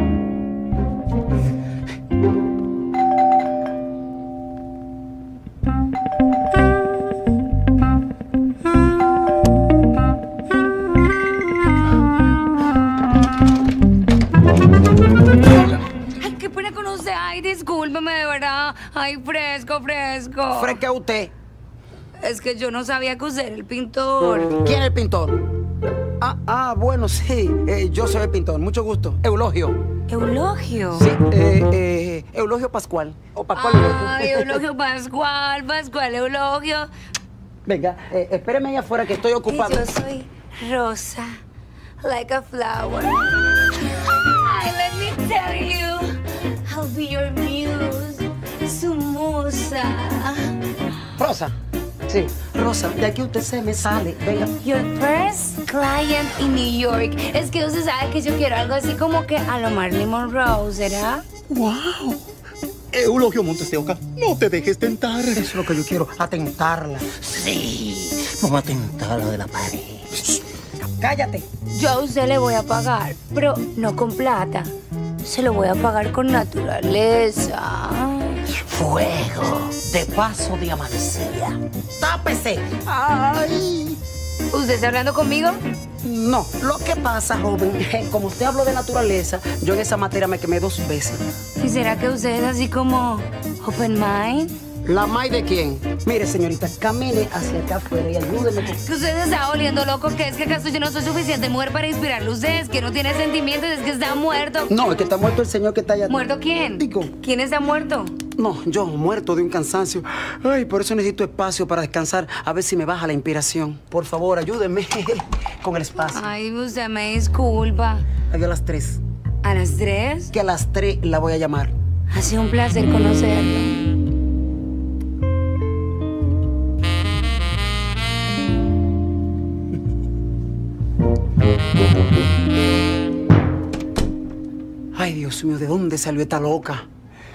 Ay, qué pena con usted. Ay, discúlpeme, de verdad. Ay, fresco. ¿Fresca usted? Es que yo no sabía que usted era el pintor. ¿Quién es el pintor? Bueno, sí. Yo soy el pintor. Mucho gusto. Eulogio. ¿Eulogio? Sí, Eulogio Pascual. O Pascual. Ay, Eulogio Pascual, Eulogio. Venga, espéreme ahí afuera que estoy ocupado. Y yo soy Rosa, like a flower. Ay, let me tell you, I'll be your muse, su musa. Rosa. Sí, Rosa, de aquí usted se me sale. Venga. Your first client in New York. Es que usted sabe que yo quiero algo así como que a lo Marilyn Monroe, ¿será? ¡Wow! Eulogio Montes de Oca, no te dejes tentar. Eso es lo que yo quiero, atentarla. Sí, vamos a tentarla de la pared. Cállate. Yo a usted le voy a pagar, pero no con plata. Se lo voy a pagar con naturaleza. Fuego, de paso de amanecía. ¡Tápese! ¡Ay! ¿Usted está hablando conmigo? No, lo que pasa, joven, como usted habló de naturaleza, yo en esa materia me quemé 2 veces. ¿Y será que usted es así como open mind? ¿La mind de quién? Mire, señorita, camine hacia acá afuera y ayúdeme. Que usted se está volviendo loco, que es que acaso yo no soy suficiente mujer para inspirarle a usted, es que no tiene sentimientos, es que está muerto. No, es que está muerto el señor que está allá. ¿Muerto quién? Digo. ¿Quién está muerto? No, yo muerto de un cansancio. Ay, por eso necesito espacio para descansar, a ver si me baja la inspiración. Por favor, ayúdeme con el espacio. Ay, usted me disculpa. A las 3. ¿A las 3? Que a las 3 la voy a llamar. Ha sido un placer conocerlo. Ay, Dios mío, ¿de dónde salió esta loca?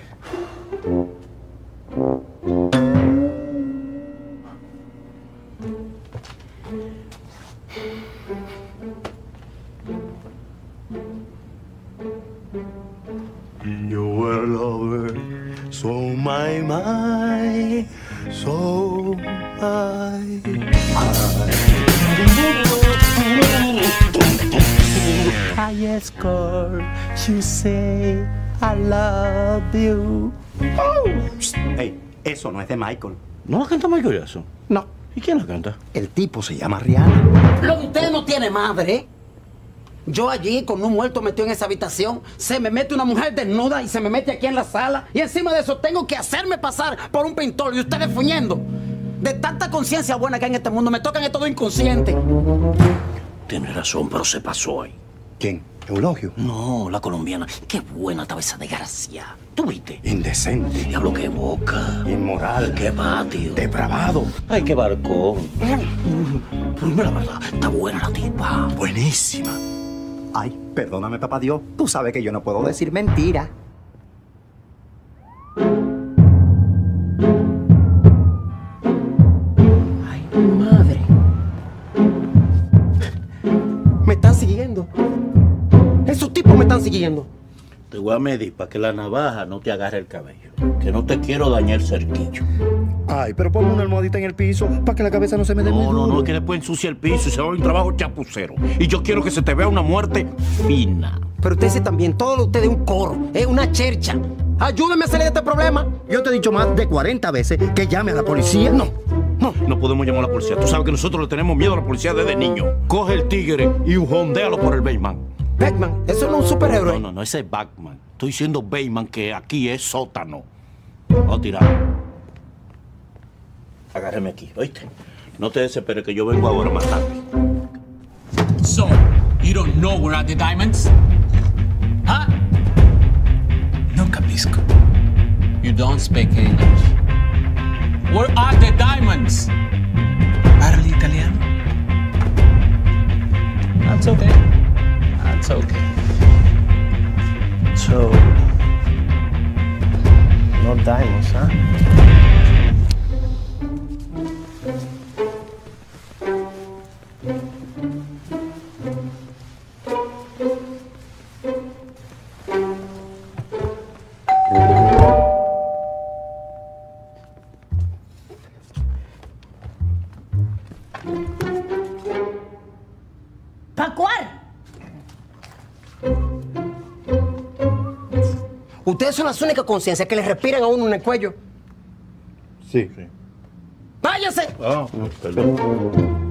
You were a lover, so my, so my. Highest score, you say I love you. Hey, eso no es de Michael. ¿No la canta Michael Jackson? No. ¿Y quién la canta? El tipo se llama Rihanna. Lo de usted no tiene madre. Yo allí con un muerto metido en esa habitación, se me mete una mujer desnuda y se me mete aquí en la sala y encima de eso tengo que hacerme pasar por un pintor y ustedes fuñendo. De tanta conciencia buena que hay en este mundo, me tocan estos dos inconscientes. Tienes razón, pero se pasó ahí. ¿Quién? ¿Eulogio? No, la colombiana. Qué buena estaba esa desgracia. ¿Tú viste? Indecente. Diablo, qué boca. Inmoral. Qué patio. Depravado. Ay, qué barcón. Pues la verdad, está buena la tipa. Buenísima. Ay, perdóname, papá Dios. Tú sabes que yo no puedo decir mentira. Ay, madre. Me están siguiendo. Esos tipos me están siguiendo. Te voy a medir para que la navaja no te agarre el cabello. Que no te quiero dañar el cerquillo. Ay, pero ponme una almohadita en el piso para que la cabeza no se me dé muy duro. No, es que después ensucia el piso y se va a un trabajo chapucero. Y yo quiero que se te vea una muerte fina. Pero usted dice también, todo lo usted es un coro, es una chercha. Ayúdeme a salir de este problema. Yo te he dicho más de 40 veces que llame a la policía. No podemos llamar a la policía. Tú sabes que nosotros le tenemos miedo a la policía desde niño. Coge el tigre y jondéalo por el Batman. Batman, eso no es un superhéroe. No, ese es Batman. Estoy diciendo Batman, que aquí es sótano. Vamos a tirar. Agárreme aquí, ¿oíste? No te desesperes que yo vengo ahora más tarde. So, you don't know where are the diamonds? Huh? No capisco. You don't speak English. Where are the diamonds? Parli italiano? That's okay. That's okay. So, no diamonds, huh? Ustedes son las únicas conciencias que le respiran a uno en el cuello. Sí. ¡Váyase! Ah, perdón.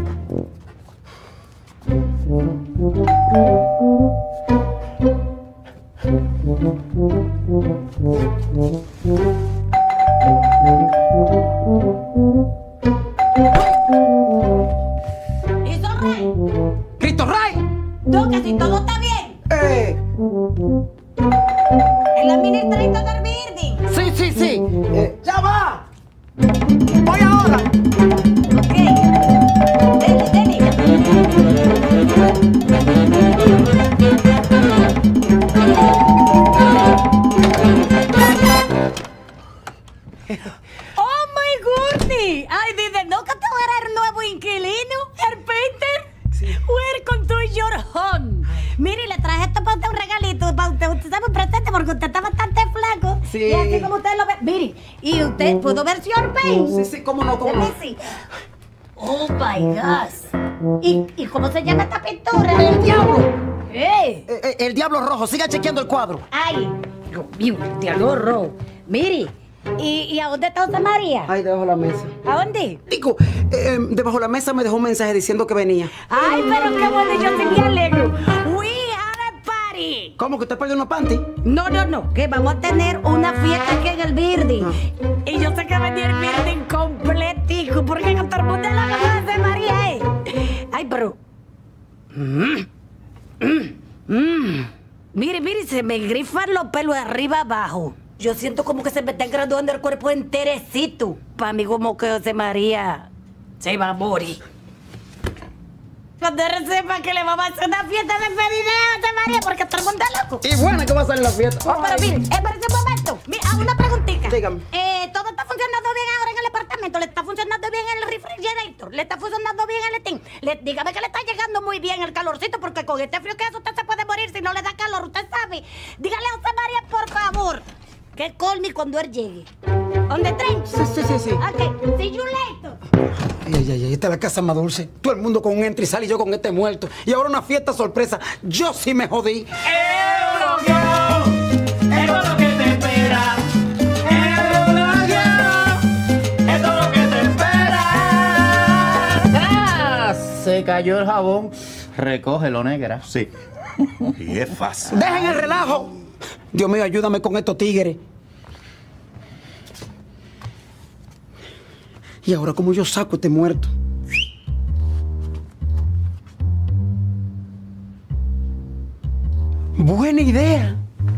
¿Listo, Rey? ¡Cristo Rey! No, que si todo está bien. En la ministrita del building. Sí, sí, sí. ¡Ya va! ¡Voy ahora! Ok. Dele. ¡Oh, my goodness! Ay, dice, ¿no que tú eres el nuevo inquilino? ¿El painter? Sí. Welcome to your home. Mire, le traje esto para usted, un regalito para usted. Usted está muy presente porque usted está bastante flaco. Sí. Y así como usted lo ve. Mire, ¿y usted pudo ver your paint? Sí, sí, cómo no, cómo no. Sí. Oh, my gosh. ¿Y cómo se llama esta pintura? ¡El diablo! El diablo rojo. Siga chequeando el cuadro. Ay, Dios mío, el diablo rojo. Mire, ¿y a dónde está José María? Ay, debajo de la mesa. ¿A dónde? Digo, debajo de la mesa me dejó un mensaje diciendo que venía. Ay, pero qué bueno, yo estoy bien alegre. We have a party. ¿Cómo que usted perdió unos panties? No, que vamos a tener una fiesta aquí en el building. Y yo sé que va a venir el building completico, porque con todo el mundo la vamos a hacer María. Ay, pero... Mire, se me grifan los pelos de arriba abajo. Yo siento como que se me está graduando el cuerpo enterecito. Para mí como que José María se va a morir. Cuando él sepa que le vamos a hacer una fiesta de despedida a José María, porque todo el mundo está loco. Y bueno, ¿qué va a ser la fiesta? Oh, pero mire, espérese un momento. Mira, hago una preguntita. Dígame. ¿Todo está funcionando bien ahora en el apartamento? ¿Le está funcionando bien el refrigerator? ¿Le está funcionando bien el steam? Dígame que le está llegando muy bien el calorcito, porque con este frío que hace usted se puede morir si no le da calor, usted sabe. Dígale a José María, por favor, que call me cuando él llegue. ¿On the train? Sí. Ok, see you later. Ay, esta es la casa más dulce. Todo el mundo con un entra y sale y yo con este muerto. Y ahora una fiesta sorpresa. Yo sí me jodí. Eso es lo que te espera. Eso es lo que te espera. ¡Ah! Se cayó el jabón. Recógelo, negra. Sí. Y es fácil. ¡Dejen el relajo! Dios mío, ayúdame con estos tigres. Y ahora, ¿cómo yo saco este muerto? Buena idea.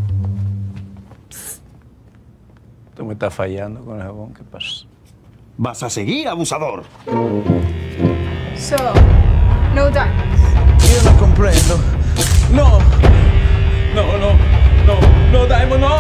Tú me estás fallando con el jabón. ¿Qué pasa? Vas a seguir, abusador. So, no darkness. Yo no comprendo. No, Diamond, no.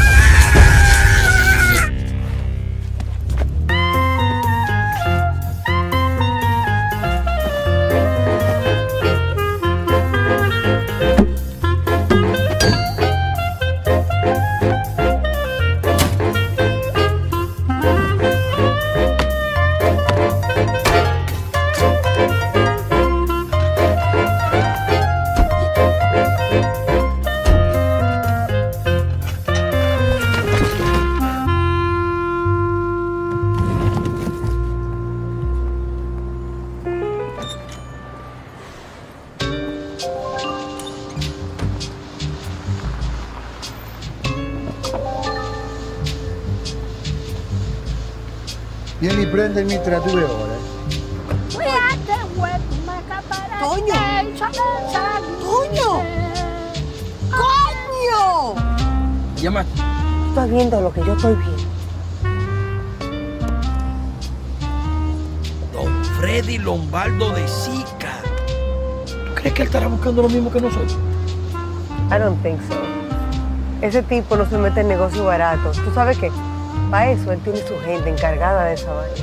Vieni, prendimi tra 2 ore. ¡Toño! ¡Toño! ¡Coño! Llama. Estoy viendo lo que yo estoy viendo. Don Freddy Lombardo de Sica. ¿Tú crees que él estará buscando lo mismo que nosotros? I don't think so. Ese tipo no se mete en negocio barato. ¿Tú sabes qué? Para eso él tiene su gente encargada de esa vaina.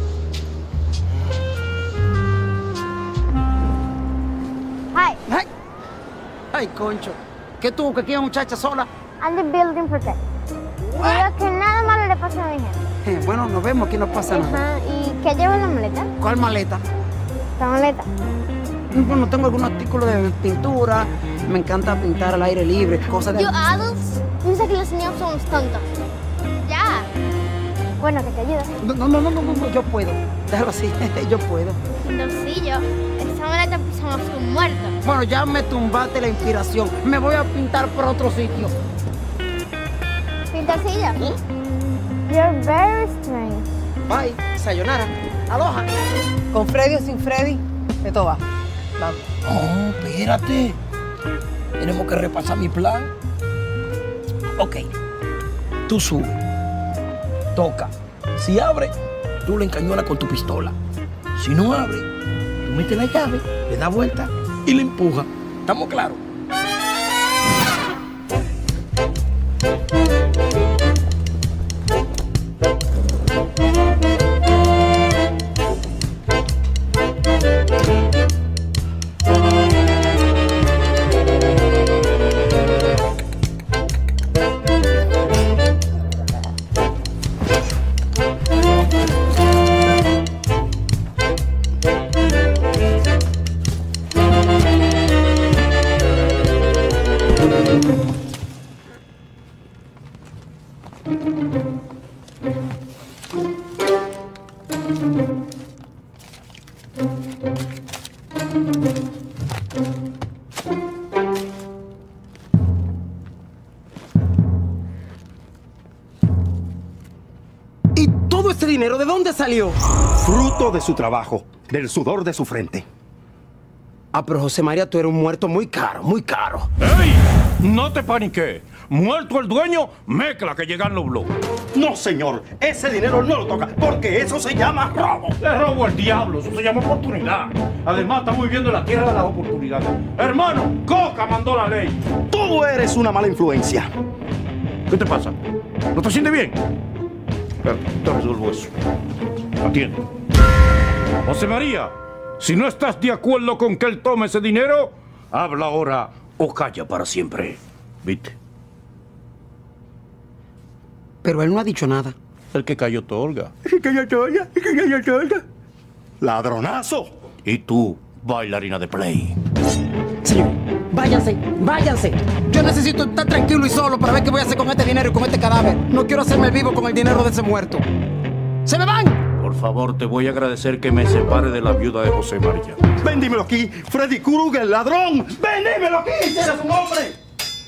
Ay, concho. ¿Qué tú? ¿Que aquí hay una muchacha sola? I'm the building protector. Digo que nada malo le pasa a mi gente. Bueno, nos vemos, aquí no pasa nada. Ajá. ¿Y qué lleva en la maleta? ¿Cuál maleta? ¿La maleta? Bueno, tengo algún artículo de pintura, Me encanta pintar al aire libre, cosas de... Yo, adults, piensa que los niños somos tontos. Ya. Bueno, que te ayude. No, yo puedo. Déjalo así, yo puedo. Pintorcillo, esa manera somos un muerto. Bueno, ya me tumbaste la inspiración. Me voy a pintar por otro sitio. Pintorcillo. You're very strange. Bye, sayonara. Aloha. Con Freddy o sin Freddy, esto va. Vamos. No, espérate. Tenemos que repasar mi plan. Ok. Tú subes. Toca. Si abre, tú le encañonas con tu pistola. Si no abre, tú metes la llave, le das vuelta y le empujas. ¿Estamos claros? ¿Y todo este dinero de dónde salió? Fruto de su trabajo, del sudor de su frente. Ah, pero José María, tú eres un muerto muy caro, muy caro. ¡Ey! No te paniques. Muerto el dueño, mezcla que llegan los blogs. No, señor. Ese dinero no lo toca, porque eso se llama robo. Le robo al diablo, eso se llama oportunidad. Además, estamos viviendo en la tierra de las oportunidades. Hermano, Coca mandó la ley. Tú eres una mala influencia. ¿Qué te pasa? ¿No te sientes bien? Te resuelvo eso. Atiende. José María, si no estás de acuerdo con que él tome ese dinero, habla ahora o calla para siempre. ¿Viste? Pero él no ha dicho nada. El que cayó otorga. Ladronazo. Y tú, bailarina de play. Señor, váyanse, váyanse. Yo necesito estar tranquilo y solo para ver qué voy a hacer con este dinero y con este cadáver. No quiero hacerme el vivo con el dinero de ese muerto. ¡Se me van! Por favor, te voy a agradecer que me separe de la viuda de José María. Ven, dímelo aquí, Freddy Krueger, ladrón. Ven, dímelo aquí, eres un hombre.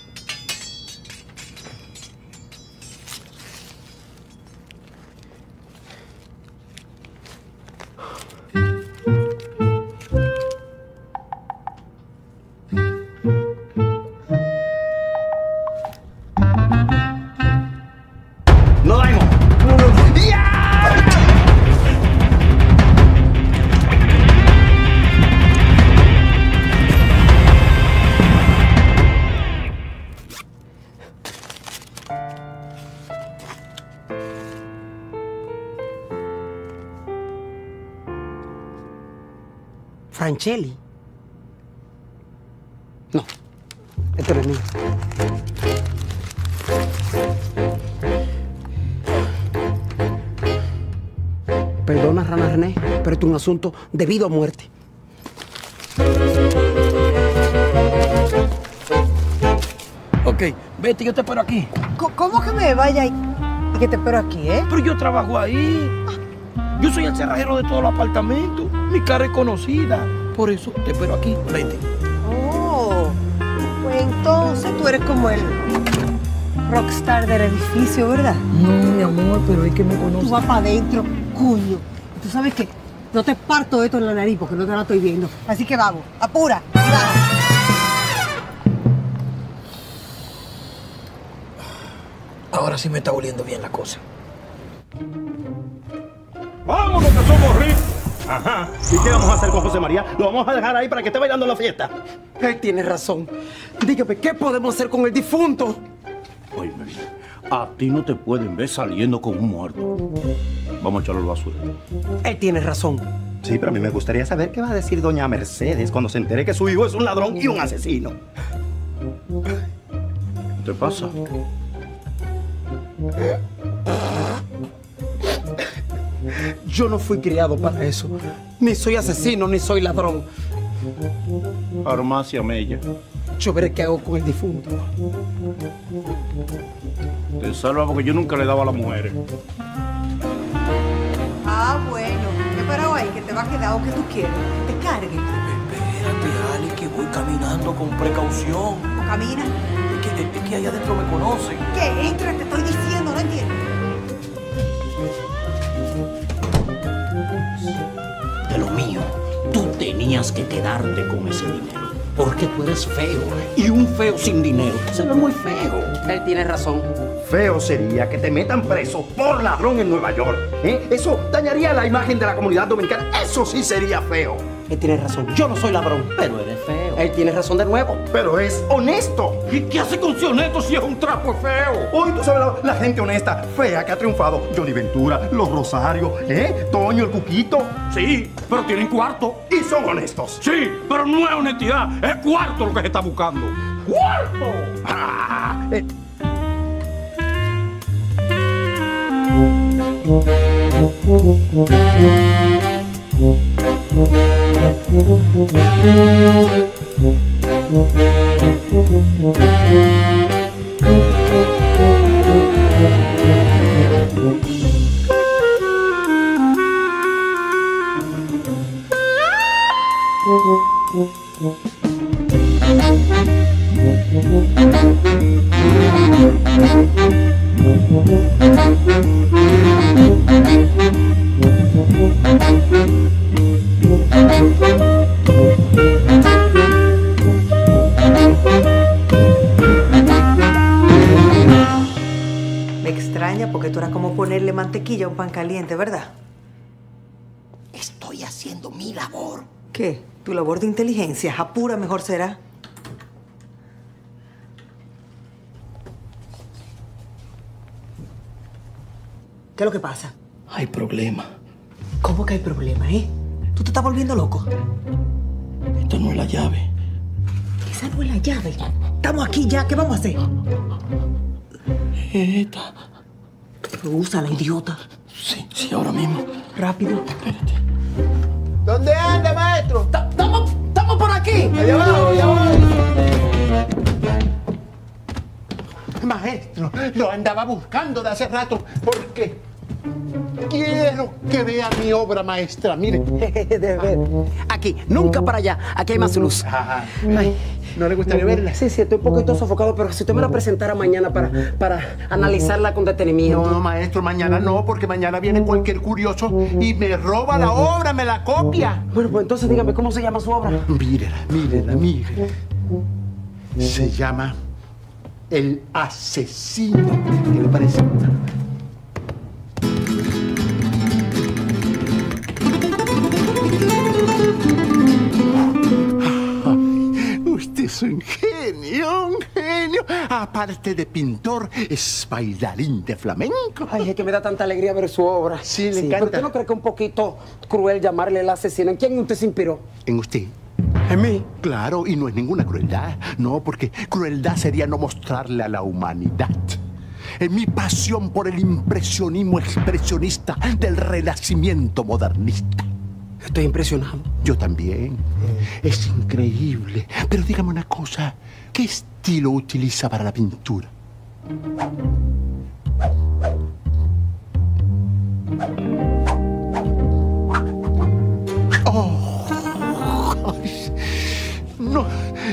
¡No, Daimo! Franchelli. No, esto no es mío. Perdona, Rana René, pero esto es un asunto de vida o muerte. Ok, vete, yo te espero aquí. ¿Cómo que me vaya y que te espero aquí, eh? Pero yo trabajo ahí. Yo soy el cerrajero de todos los apartamentos. Mi cara es conocida. Por eso te espero aquí. Vete. Oh, pues entonces tú eres como el rockstar del edificio, ¿verdad? No, mi amor, pero es que me conoces. Tú vas para adentro, coño. Tú sabes que no te parto esto en la nariz porque no te la estoy viendo. Así que vamos, apura. Y baja. Ahora sí me está oliendo bien la cosa. ¡Vámonos que somos ricos! Ajá. ¿Y qué vamos a hacer con José María? ¿Lo vamos a dejar ahí para que esté bailando en la fiesta? Él tiene razón. Dígame, ¿qué podemos hacer con el difunto? Oye, a ti no te pueden ver saliendo con un muerto. Vamos a echarlo al basura. Él tiene razón. Sí, pero a mí me gustaría saber qué va a decir doña Mercedes cuando se entere que su hijo es un ladrón y un asesino. ¿Qué te pasa? Yo no fui criado para eso. Ni soy asesino, ni soy ladrón. Farmacia Mella. Yo veré qué hago con el difunto. Te salva porque yo nunca le daba a las mujeres. Ah, bueno. ¿Qué parado ahí? Que te va a quedar o que tú quieres. Que te cargue. Espérate, Ali, que voy caminando con precaución. ¿O camina? Es que allá adentro me conocen. ¿Qué? Entra, te estoy diciendo, no entiendo. De lo mío, tú tenías que quedarte con ese dinero. Porque tú eres feo. Y un feo sin dinero se ve muy feo. Él tiene razón. Feo sería que te metan preso por ladrón en Nueva York. Eso dañaría la imagen de la comunidad dominicana. Eso sí sería feo. Él tiene razón. Yo no soy ladrón. Pero eres feo. Él tiene razón de nuevo. Pero es honesto. ¿Y qué hace con si honesto si es un trapo feo? Hoy tú sabes la gente honesta, fea que ha triunfado. Johnny Ventura, Los Rosarios, Toño el Cuquito. Sí, pero tienen cuarto. Y son honestos. Sí, pero no es honestidad. Es cuarto lo que se está buscando. ¡Cuarto! Ah, Me extraña porque tú eras como ponerle mantequilla a un pan caliente, ¿verdad? Estoy haciendo mi labor. ¿Qué? Tu labor de inteligencia. Apura mejor será. ¿Qué es lo que pasa? Hay problema. ¿Cómo que hay problema, ¿Tú te estás volviendo loco? Esto no es la llave. Esa no es la llave. Estamos aquí ya. ¿Qué vamos a hacer? Esta. Úsala, idiota. Sí, ahora mismo. Rápido. Espérate. ¿Dónde anda, maestro? Estamos por aquí. Allá abajo, allá abajo. Maestro, lo andaba buscando de hace rato porque quiero que vea mi obra maestra. Mire. De ver. Aquí, nunca para allá. Aquí hay más luz. Ay, ¿no le gustaría verla? Sí, estoy un poquito sofocado, pero si usted me la presentara mañana para analizarla con detenimiento. No, maestro, mañana no, porque mañana viene cualquier curioso y me roba la obra, me la copia. Bueno, pues entonces dígame, ¿cómo se llama su obra? Mírela. Se llama El Asesino. ¿Qué le parece? Usted es un genio, un genio. Aparte de pintor, es bailarín de flamenco. Ay, es que me da tanta alegría ver su obra. Sí, le encanta. ¿Pero usted no cree que es un poquito cruel llamarle el asesino? ¿En quién usted se inspiró? ¿En usted? ¿En mí? Claro, y no es ninguna crueldad. No, porque crueldad sería no mostrarle a la humanidad. En mi pasión por el impresionismo expresionista del renacimiento modernista. Estoy impresionado. Yo también. Es increíble. Pero dígame una cosa. ¿Qué estilo utiliza para la pintura? Oh, no.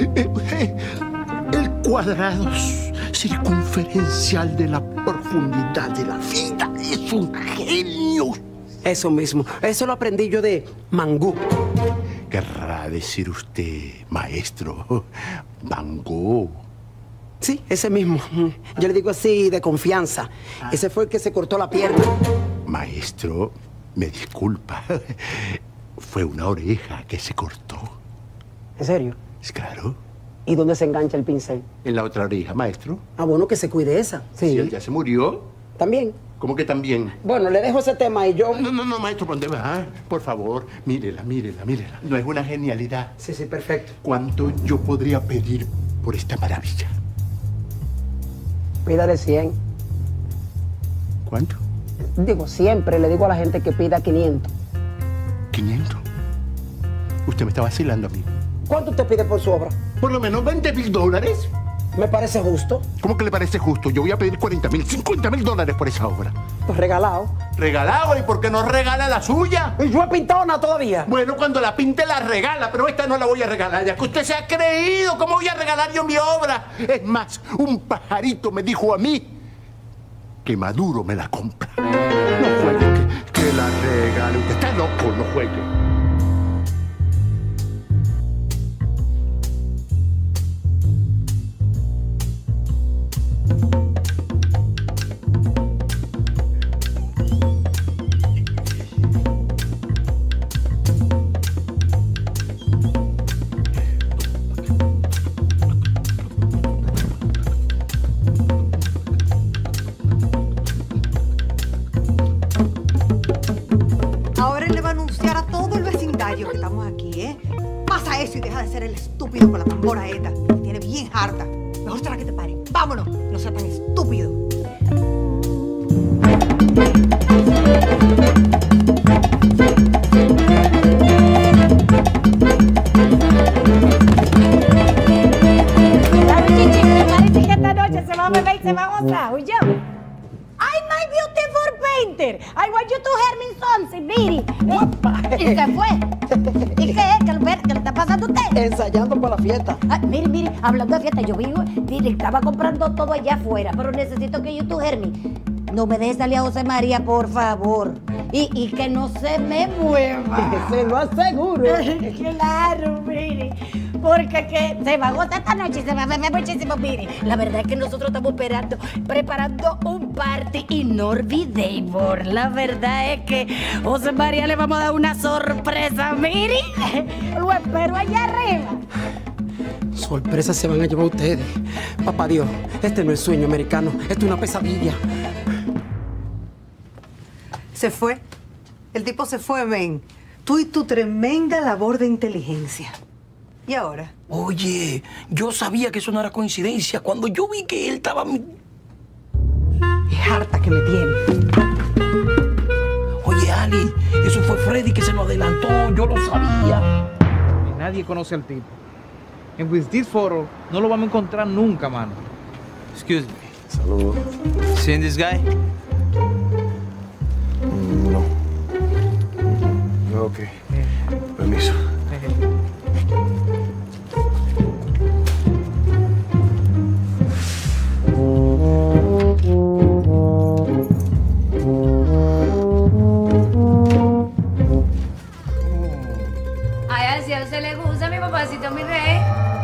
El cuadrado circunferencial de la profundidad de la vida es un genio. Eso mismo. Eso lo aprendí yo de Mangú. Querrá decir usted, maestro, Van Gogh. Sí, ese mismo. Yo le digo así de confianza. Ese fue el que se cortó la pierna. Maestro, me disculpa. Fue una oreja que se cortó. ¿En serio? Es claro. ¿Y dónde se engancha el pincel? En la otra oreja, maestro. Ah, bueno, que se cuide esa. Sí. Si él ya se murió. ¿También? ¿Cómo que también? Bueno, le dejo ese tema y yo... No, maestro, ¿por dónde va? Por favor, mírela. No es una genialidad. Sí, perfecto. ¿Cuánto yo podría pedir por esta maravilla? Pídale 100. ¿Cuánto? Digo, siempre le digo a la gente que pida 500. ¿500? Usted me está vacilando a mí. ¿Cuánto usted pide por su obra? Por lo menos $20,000. ¿Me parece justo? ¿Cómo que le parece justo? Yo voy a pedir $40,000, $50,000 por esa obra. Pues regalado. ¿Regalado? ¿Y por qué no regala la suya? Y yo he pintado una todavía. Bueno, cuando la pinte la regala, pero esta no la voy a regalar. Ya que usted se ha creído, ¿cómo voy a regalar yo mi obra? Es más, un pajarito me dijo a mí que Maduro me la compra. No juegue que la regale. Usted está loco, no juegue. Ahora él le va a anunciar a todo el vecindario que estamos aquí, ¿eh? Pasa eso y deja de ser el estúpido con la tambora esta. Me tiene bien harta. Mejor será que te pare. Vámonos. No seas tan estúpido. ¿Sabes, Chichi? Me parece que esta noche se va a beber y se va a gozar, ¿oyó? ¡Ay, my beautiful painter! I want you to hear me something, Miri. ¿Y se fue? ¿Y qué es? ¿Qué le está pasando a usted? Ensayando para la fiesta. Ah, mire, hablando de fiesta, yo vivo, mire, estaba comprando todo allá afuera, pero necesito que you to hear me. No me deje salir a José María, por favor. Y que no se me mueva. Se lo aseguro. Claro, mire. Porque que se va a gozar esta noche y se va a beber muchísimo. Mire, la verdad es que nosotros estamos preparando un party inolvidable. La verdad es que José María le vamos a dar una sorpresa. Mire, lo espero allá arriba. Sorpresas se van a llevar ustedes. Papá Dios, este no es sueño americano, esto es una pesadilla. Se fue. El tipo se fue, men. Tú y tu tremenda labor de inteligencia. ¿Y ahora? Oye, yo sabía que eso no era coincidencia. Cuando yo vi que él estaba... Es harta que me tiene. Oye, Ali, eso fue Freddy que se nos adelantó. Yo lo sabía. Y nadie conoce al tipo. And with this photo, no lo vamos a encontrar nunca, mano. Excuse me. Saludos. Seen this guy? No. Ok. Permiso. Ay, así a usted le gusta, mi papacito, mi rey.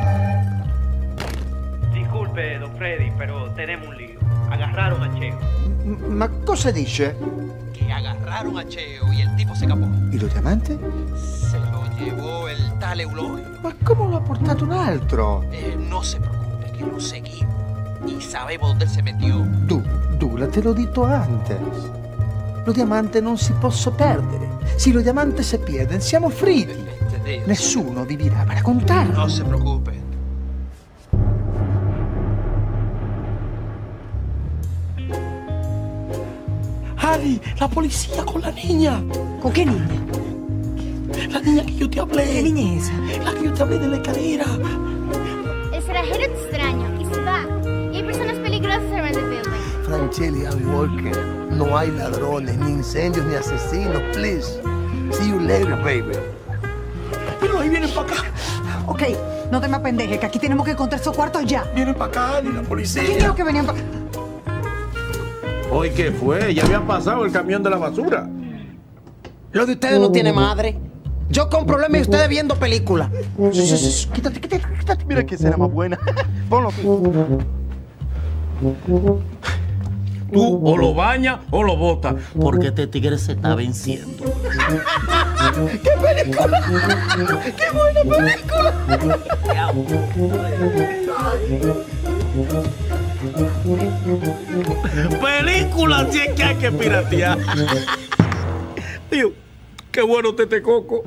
Disculpe, don Freddy, pero tenemos un lío. Agarraron a Cheo. Ma cosa dice? Que agarraron a Cheo y el tipo se escapó. ¿Y lo diamantes? Se lo llevó el tal Eulogio. Ma come lo ha portato un altro? No se preocupe, que lo seguimos. Y sabemos dónde él se metió. Douglas, te l'ho detto antes. Lo diamante non si possono perdere. Se lo diamante si pierde, siamo fritti. Nessuno vivirà per raccontarlo. No se preocupe. Ali, la policía con la niña. ¿Con qué niña? La niña que yo te hablé. ¿Qué niña es esa? La que yo te hablé de la escalera. El cerrajero extraño y se va. Y hay personas peligrosas around the building. Franchelli, Abby Walker, no hay ladrones, ni incendios, ni asesinos. Please. See you later, baby. Pero ahí vienen para acá. Ok, no te me apendejes, que aquí tenemos que encontrar esos cuartos ya. Vienen para acá, ni la policía. ¿Quién dijo que venían para acá? Hoy, ¿qué fue? Ya había pasado el camión de la basura. Lo de ustedes no tiene madre. Yo con problemas y ustedes viendo películas. Quítate. Mira que será más buena. Ponlo aquí. Tú o lo bañas o lo botas, porque este tigre se está venciendo. ¡Qué película! ¡Qué buena película! Película sí es que hay que piratear. Tío, qué bueno te coco.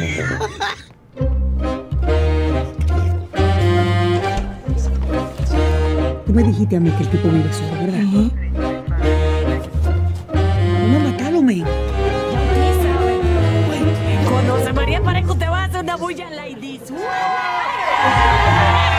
Tú me dijiste a mí que el tipo vive solo, ¿verdad? Vamos a matarlo, men. Conoce, María, para que usted va a hacer una bulla like this.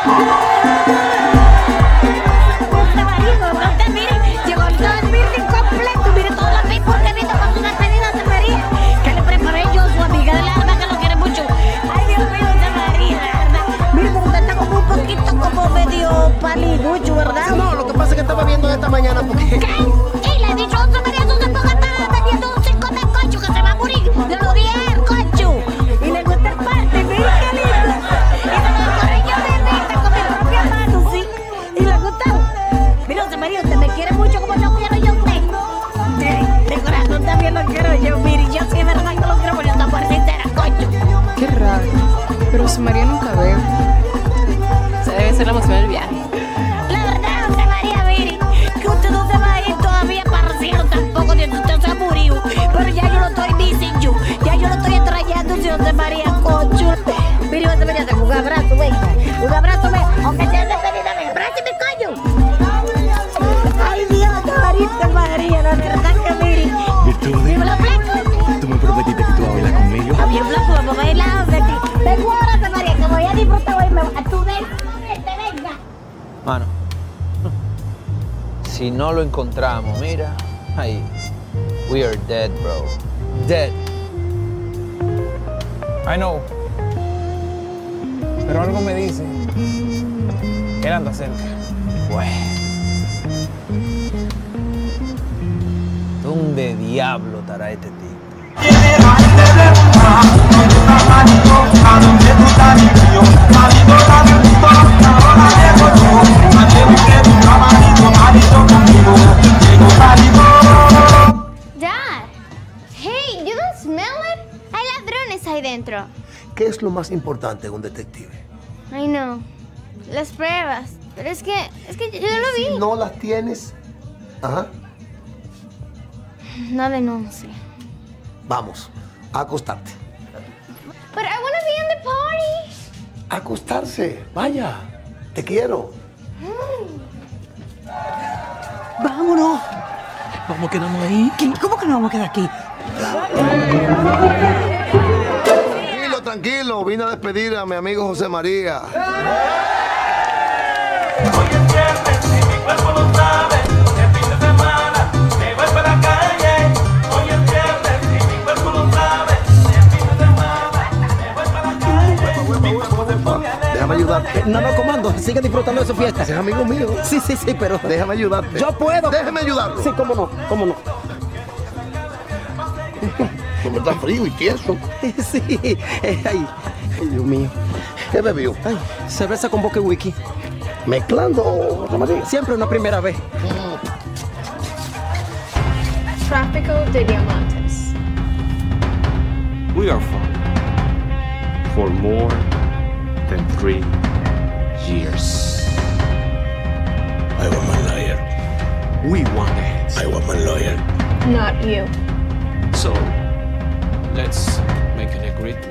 Paliducho, ¿verdad? No, lo que pasa es que estaba viendo esta mañana porque... ¿Qué? Y le he dicho a José María, no se ponga a estar vendiendo un 5 de cocho que se va a morir de los 10 cocho. Y le gusta el parte, mira qué lindo. Y se lo corrí yo de neta con mi propia mano, ¿sí? Y le gusta. Mira, José María, usted me quiere mucho como lo quiero yo a usted. De corazón también lo quiero yo, mire. Yo sí es verdad que lo quiero porque yo estoy por sincera, cocho. Qué raro. Pero José María nunca veo. O sea, debe ser la emoción del viaje. La verdad, José María, mire, que usted no se va a ir todavía para el cielo tampoco, ni usted se ha murido. Pero ya yo lo estoy missing you. Ya yo lo estoy extrañando, si José María, cocho. Mire, José María, un abrazo, venga. Un abrazo, venga. Aunque sea despedida, venga. Abrázame, coño. Ay, Dios, José María, la verdad que mire. Dímelo, Blanco. Tú me prometiste que tú vas a bailar conmigo. A bien, Blanco, vamos a bailar. Vengo ahora, José María, que voy a disfrutar hoy. A tu venga. Mano, si no lo encontramos, mira, ahí, we are dead, bro. Dead. I know. Pero algo me dice que él anda cerca. Bueno. ¿Dónde diablo estará este tipo? Dad, hey, you don't smell it? Hay ladrones ahí dentro. ¿Qué es lo más importante de un detective? I know. Las pruebas. Pero es que yo lo vi. Si no las tienes, ajá, No denuncie. vamos, a acostarte. But I want to be in the party. A acostarse, vaya, te quiero. Vámonos. Vamos a quedarnos ahí. ¿Cómo que nos vamos a quedar aquí? Tranquilo, tranquilo, vine a despedir a mi amigo José María. Déjame ayudarte. No, comando, sigue disfrutando de su fiesta. Es amigo mío. Sí, pero... Déjame ayudarte. Yo puedo. Déjame ayudarlo. Sí, cómo no. Como está frío y tieso. Sí. Ay, Dios mío. ¿Qué bebió? Ay, cerveza con boque wiki. Mezclando, José María. Siempre una primera vez. Tráfico de diamantes. We are fine for more than 3 years. I want my lawyer. We want it. I want my lawyer. Not you. So, let's make an agreement.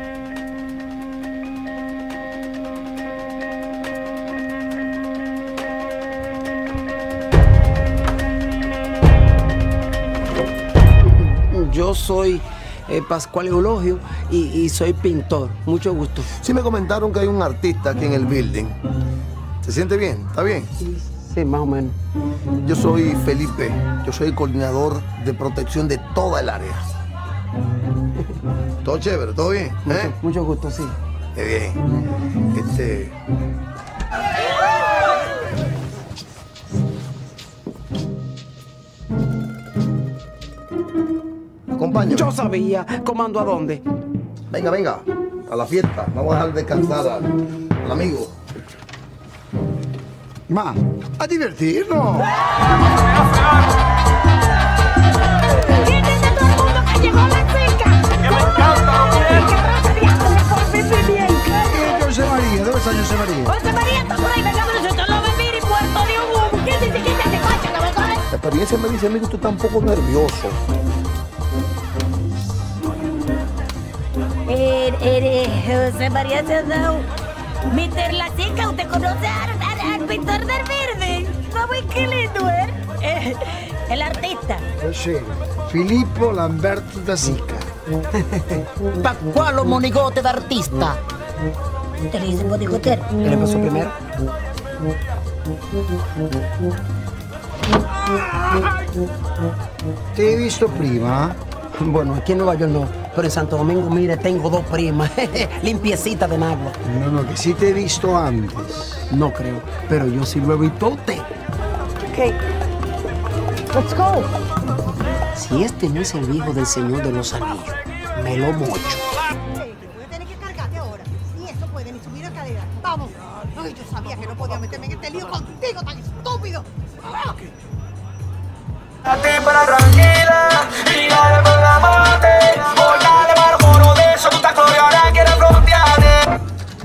Yo soy Pascual Eulogio y soy pintor. Mucho gusto. Sí me comentaron que hay un artista aquí en el building. ¿Se siente bien? ¿Está bien? Sí, más o menos. Yo soy Felipe. Yo soy el coordinador de protección de toda el área. ¿Todo chévere? ¿Todo bien? Mucho gusto, sí. Qué bien. Acompáñame. Yo sabía. ¿Comando a dónde? Venga, venga. A la fiesta. Vamos a dejar descansar al amigo. Ma, a divertirnos. ¡Quítense todo el mundo que llegó la chica! ¡Que me encanta! José María, ¿dónde está José María? José María está por ahí, vengámonos, yo lo voy a ver y puerto de un humo. ¿Qué dice? ¿Qué te coche? ¿Que me coge? La experiencia me dice a mí que tú estás un poco nervioso. José María se ha dado. Mister La Chica, ¿usted conoce al pintor del verde? ¿Sabe qué lindo es? El artista. Sí, Filippo Lamberto da Sica. Pascualo Monigote d'artista. ¿Te le dicen bodigotero? ¿Qué le pasó primero? Te he visto prima. Bueno, aquí en Nueva York no, pero en Santo Domingo, mire, tengo 2 primas, limpiecita de nagua. No, que sí te he visto antes. No creo, pero yo sí lo he visto a usted. Ok, let's go. Si este no es el hijo del Señor de los Anillos, me lo mocho. Voy a tener que cargarte ahora. Ni eso puede, ni subir escalera. Vamos. Ay, yo sabía que no podía meterme en este lío contigo tan estúpido. A ti para tranquila y dale con la mate. Voy a elevar moro de eso, tú estás ahora quieres frontearte.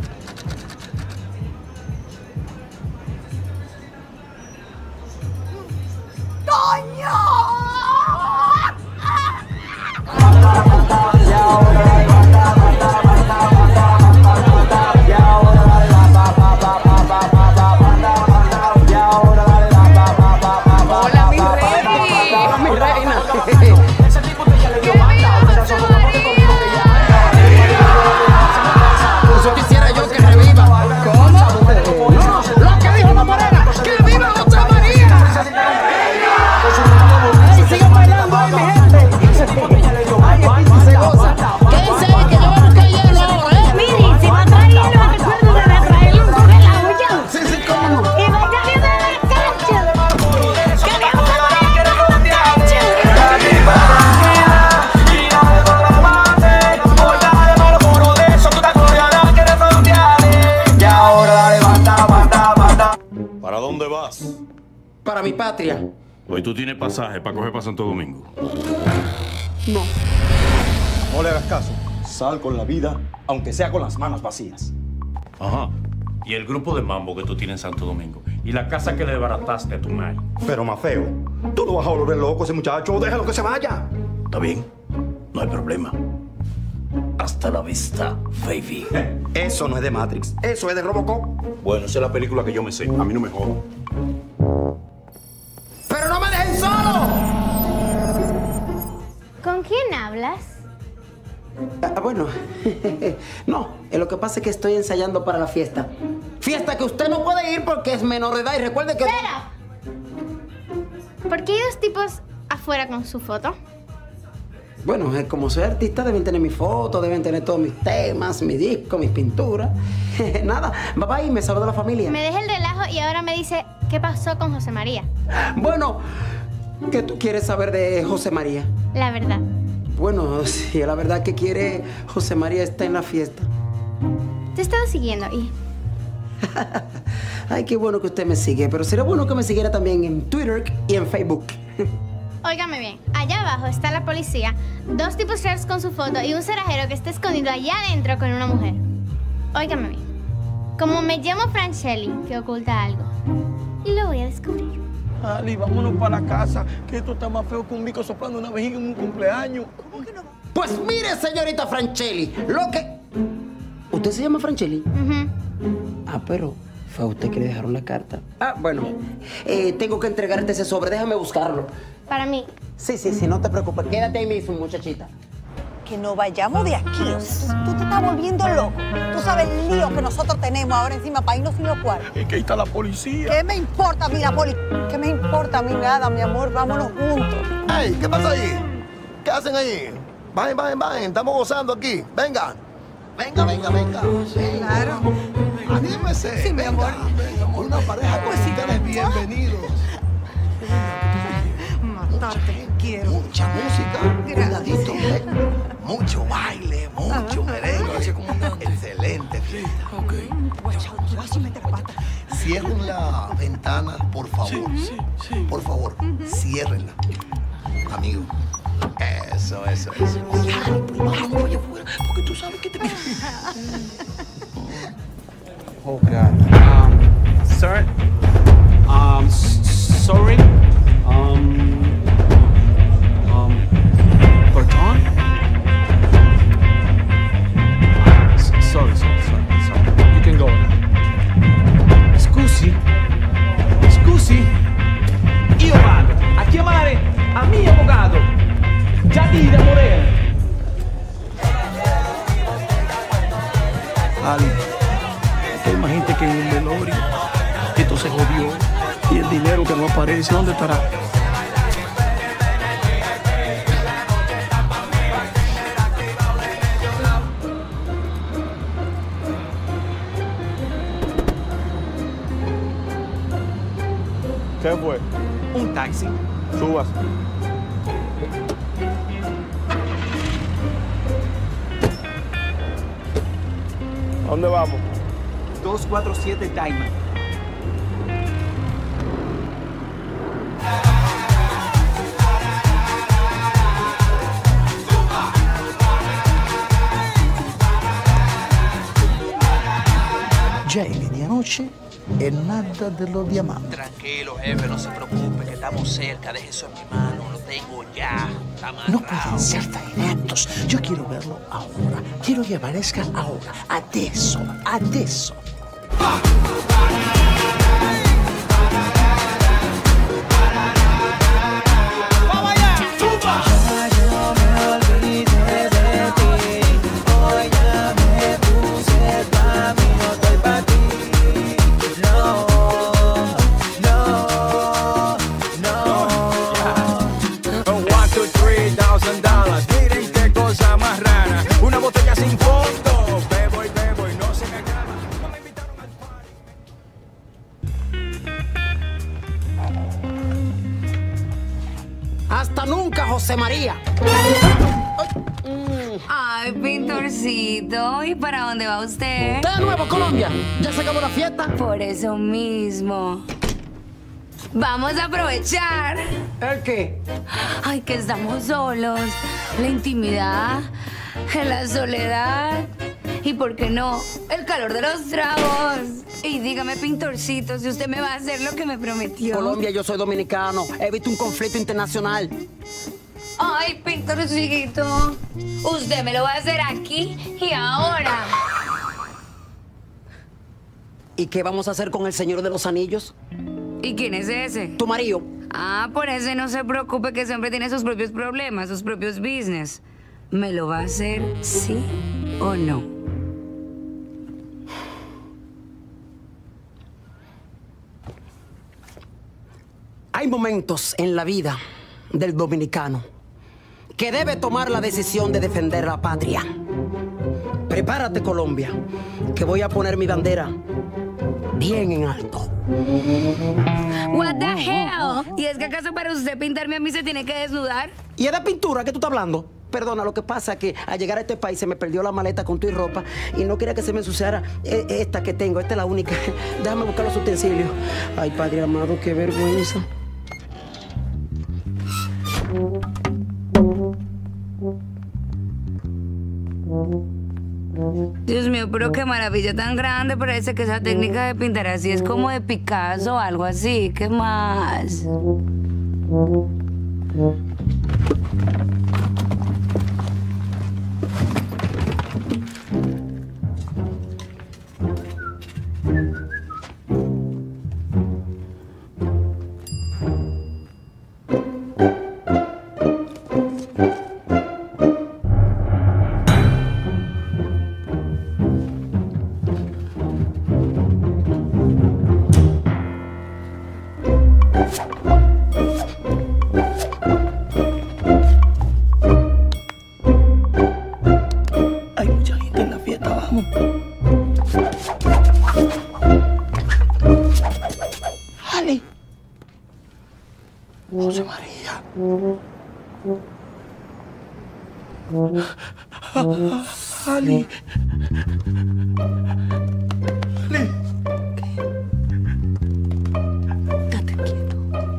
Eso quisiera yo que reviva. ¿Cómo? No, lo que dijo la morena, que viva José María. Ay, sigan bailando ahí, mi gente. Ay, aquí se goza. Quédense ahí, que yo voy a buscar hielo ahora, ¿eh? Mire, si va a traer hielo, recuerden de traerle un congelado, ¿ya? Sí, cómo no. Y vaya bien de la cancha. Que Dios se vaya de la cancha. ¿Para dónde vas? Para mi patria. Hoy tú tienes pasaje para coger para Santo Domingo. No. No le hagas caso. Sal con la vida, aunque sea con las manos vacías. Ajá. Y el grupo de mambo que tú tienes en Santo Domingo. Y la casa que le desbarataste a tu madre. Pero más feo, tú lo vas a volver loco ese muchacho. Déjalo que se vaya. Está bien. No hay problema. Hasta la vista, baby. Eso no es de Matrix. Eso es de Robocop. Bueno, esa es la película que yo me sé. A mí no me jodan. ¡Pero no me dejen solo! ¿Con quién hablas? Bueno, no, lo que pasa es que estoy ensayando para la fiesta. Fiesta que usted no puede ir porque es menor de edad y recuerde que... ¡Espera! ¿Por qué hay 2 tipos afuera con su foto? Bueno, como soy artista deben tener mis fotos, deben tener todos mis temas, mi disco, mis pinturas. Nada, papá y me saluda la familia. Me deja el relajo y ahora me dice qué pasó con José María. Bueno, ¿qué tú quieres saber de José María? La verdad. Bueno, si la verdad que quiere, José María está en la fiesta. Te he estado siguiendo y... Ay, qué bueno que usted me sigue, pero sería bueno que me siguiera también en Twitter y en Facebook. Óigame bien, allá abajo está la policía, 2 tipos raros con su foto y un cerrajero que está escondido allá adentro con una mujer. Óigame bien, como me llamo Franchelli, que oculta algo, y lo voy a descubrir. Ali, vámonos para la casa, que esto está más feo que un bico soplando una vejiga en un cumpleaños. ¿Cómo que no? Pues mire, señorita Franchelli, lo que... ¿Usted se llama Franchelli? Ah, pero fue a usted que le dejaron la carta. Ah, bueno, tengo que entregarte ese sobre, déjame buscarlo. Para mí. Sí, no te preocupes, quédate ahí mismo, muchachita. Que nos vayamos de aquí. O sea, tú te estás volviendo loco. Tú sabes el lío que nosotros tenemos ahora encima para irnos sin los cuartos. Es que ahí está la policía. ¿Qué me importa a mí la poli? ¿Qué me importa a mí nada, mi amor? Vámonos juntos. ¡Ey! ¿Qué pasa ahí? ¿Qué hacen ahí? Bajen. Estamos gozando aquí. Vengan. Venga. Sí, claro. Anímese. Sí, mi amor. Venga, una pareja como ustedes bienvenidos. Matarte, quiero. Mucha música. Cuidadito. Mucho baile, mucho merengue. Excelente fiesta. Cierren la ventana, por favor. Sí. Por favor, ciérrenla. Amigo. Eso. Vamos allá afuera, porque tú sabes que te... Oh, God. Sir? Sorry? Pardon? Sorry. You can go now. Scusi? Io vado a chiamare a mio avvocato, Yadira Morel. Ali, dinero que no aparece. ¿Dónde estará? ¿Qué fue? Un taxi. Subas. ¿A dónde vamos? 247 Diamond. Jamie, di anoche e nada de los diamantes. Tranquilo, jefe, no se preocupe, que estamos cerca. Deje eso en mi mano, lo tengo ya. Está No amarrado. pueden ser tan ineptos. Yo quiero verlo ahora. Quiero que aparezca ahora. Adesso, adesso. Miren qué cosa más rara. Una botella sin fondo. Bebo y no se me acaba. No me invitaron al Hasta nunca, José María. Ay, Pintorcito, ¿y para dónde va usted? De nuevo, Colombia. ¿Ya se acabó la fiesta? Por eso mismo. Vamos a aprovechar. ¿El qué? Ay, que estamos solos. La intimidad, la soledad y, ¿por qué no?, el calor de los tragos. Y dígame, Pintorcito, si usted me va a hacer lo que me prometió. Colombia, yo soy dominicano. He visto un conflicto internacional. Ay, Pintorcito, usted me lo va a hacer aquí y ahora. ¿Y qué vamos a hacer con el Señor de los Anillos? ¿Y quién es ese? Tu marido. Ah, por ese no se preocupe, que siempre tiene sus propios problemas, sus propios business. ¿Me lo va a hacer sí o no? Hay momentos en la vida del dominicano que debe tomar la decisión de defender la patria. Prepárate, Colombia, que voy a poner mi bandera bien en alto. What the hell? ¿Y es que acaso para usted pintarme a mí se tiene que desnudar? ¿Y es de pintura que tú estás hablando? Perdona, lo que pasa es que al llegar a este país se me perdió la maleta con tu ropa y no quería que se me ensuciara esta que tengo. Esta es la única. Déjame buscar los utensilios. Ay, Padre amado, qué vergüenza. Dios mío, pero qué maravilla tan grande. Parece que esa técnica de pintar así es como de Picasso o algo así. ¿Qué más? Hay mucha gente en la fiesta, vamos. Ali. José María. Ali. Ali. Date quieto.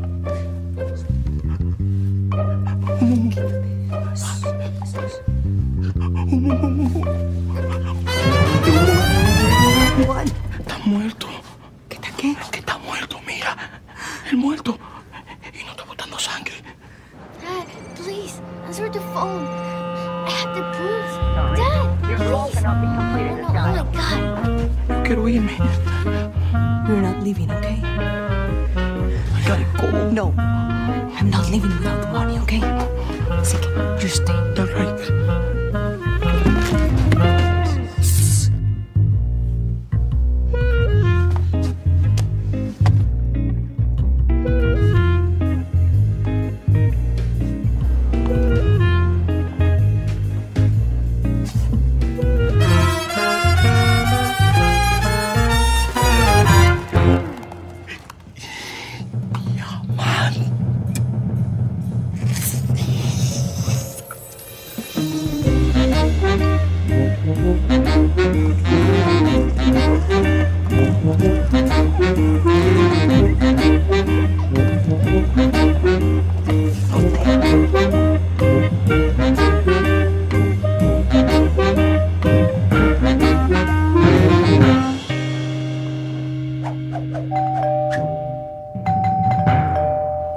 Juan. Está muerto. ¿Qué está qué? Que está muerto, mira. El muerto. Y no está botando sangre. Dad, please, answer the phone. I have the proofs. Dad, please. No, oh my God. Yo quiero irme. You're not leaving, okay? I gotta go. No. I'm not leaving without the money, okay? Así que, you stay. All right.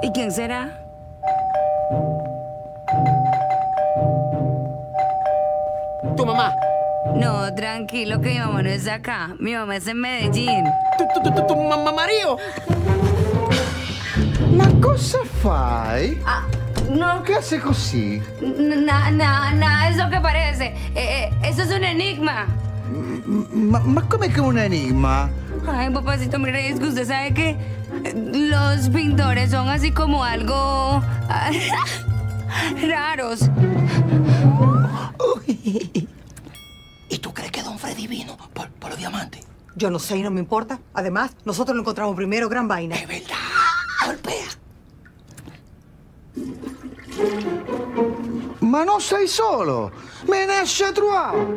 ¿Y quién será? ¿Tu mamá? No, tranquilo, que mi mamá no es de acá. Mi mamá es en Medellín. ¿Tu mamá Mario? Ma cosa fai? No. ¿Qué hace così? Nada, es lo que parece. Eso es un enigma. Ma come che un enigma? Ay, papacito, mira, es que usted sabe que los pintores son así como algo raros. ¿Y tú crees que Don Freddy vino por los diamantes? Yo no sé y no me importa. Además, nosotros lo encontramos primero, gran vaina. Es verdad. Golpea. Ma non sei solo! Me ne esce trovato!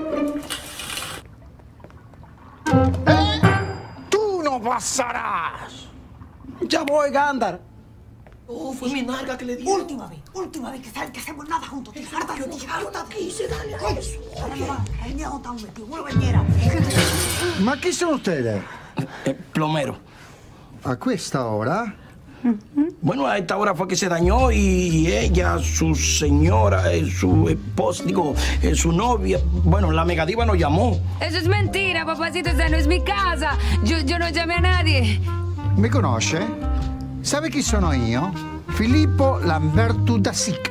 ¡Tú no pasarás! Ya voy, Gandar. Fue mi nalga que le di. Última vez que hacemos nada juntos. Quise darle a eso. El miedo está metido. Una bañera. Ma chi sono ustedes? Plomero. ¿A questa hora? Bueno, a esta hora fue que se dañó y ella, su señora, su esposa, su novia, bueno, la megadiva nos llamó. Eso es mentira, papacito, esa no es mi casa. Yo no llamé a nadie. Mi conosce? Sabe chi sono io? Filippo Lamberto da Sica.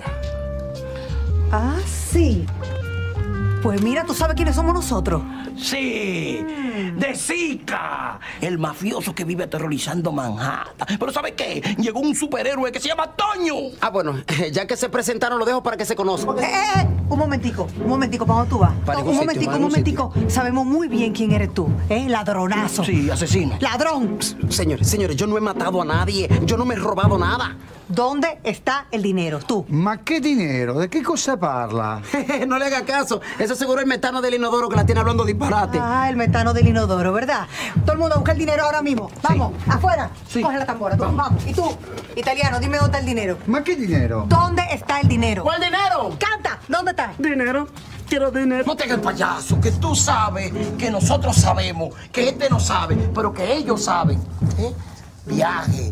Ah, sí. Pues mira, ¿tú sabes quiénes somos nosotros? Sí, de Zika, el mafioso que vive aterrorizando Manhattan. Pero ¿sabe qué? Llegó un superhéroe que se llama Toño. Ah, bueno, ya que se presentaron, lo dejo para que se conozcan. Un momentico, ¿para dónde tú vas? Para un momentico. Sabemos muy bien quién eres tú, ladronazo. Sí, asesino. ¡Ladrón! Señores, yo no he matado a nadie. Yo no me he robado nada. ¿Dónde está el dinero, tú? Ma che dinero? ¿De qué cosa parla? No le haga caso. Eso seguro es el metano del inodoro que la tiene hablando disparate. Ah, el metano del inodoro, ¿verdad? Todo el mundo a buscar el dinero ahora mismo. Vamos, afuera. Sí. Coge la tambora, tú. Vamos. Y tú, italiano, dime dónde está el dinero. ¿Ma qué dinero? ¿Dónde está el dinero? ¿Cuál dinero? ¡Canta! ¿Dónde está? Dinero. Quiero dinero. No te hagas el payaso, que tú sabes, que nosotros sabemos, que este no sabe, pero que ellos saben. Viaje,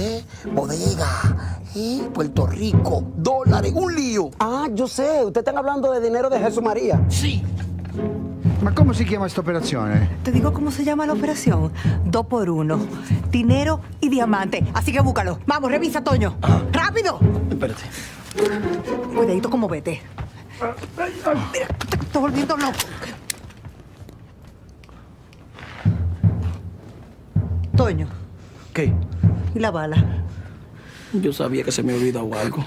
bodega, Puerto Rico, dólares, un lío. Ah, yo sé. Ustedes están hablando de dinero de Jesús María. Sí. Ma come si chiama questa operazione? Te digo cómo se llama la operación. 2 por 1. Dinero y diamante. Así que búscalo. Vamos, revisa, Toño. ¡Rápido! Espérate. Cuidadito como vete. Mira, te estás volviendo loco. Toño. ¿Qué? ¿Y la bala? Yo sabía que se me había olvidado algo.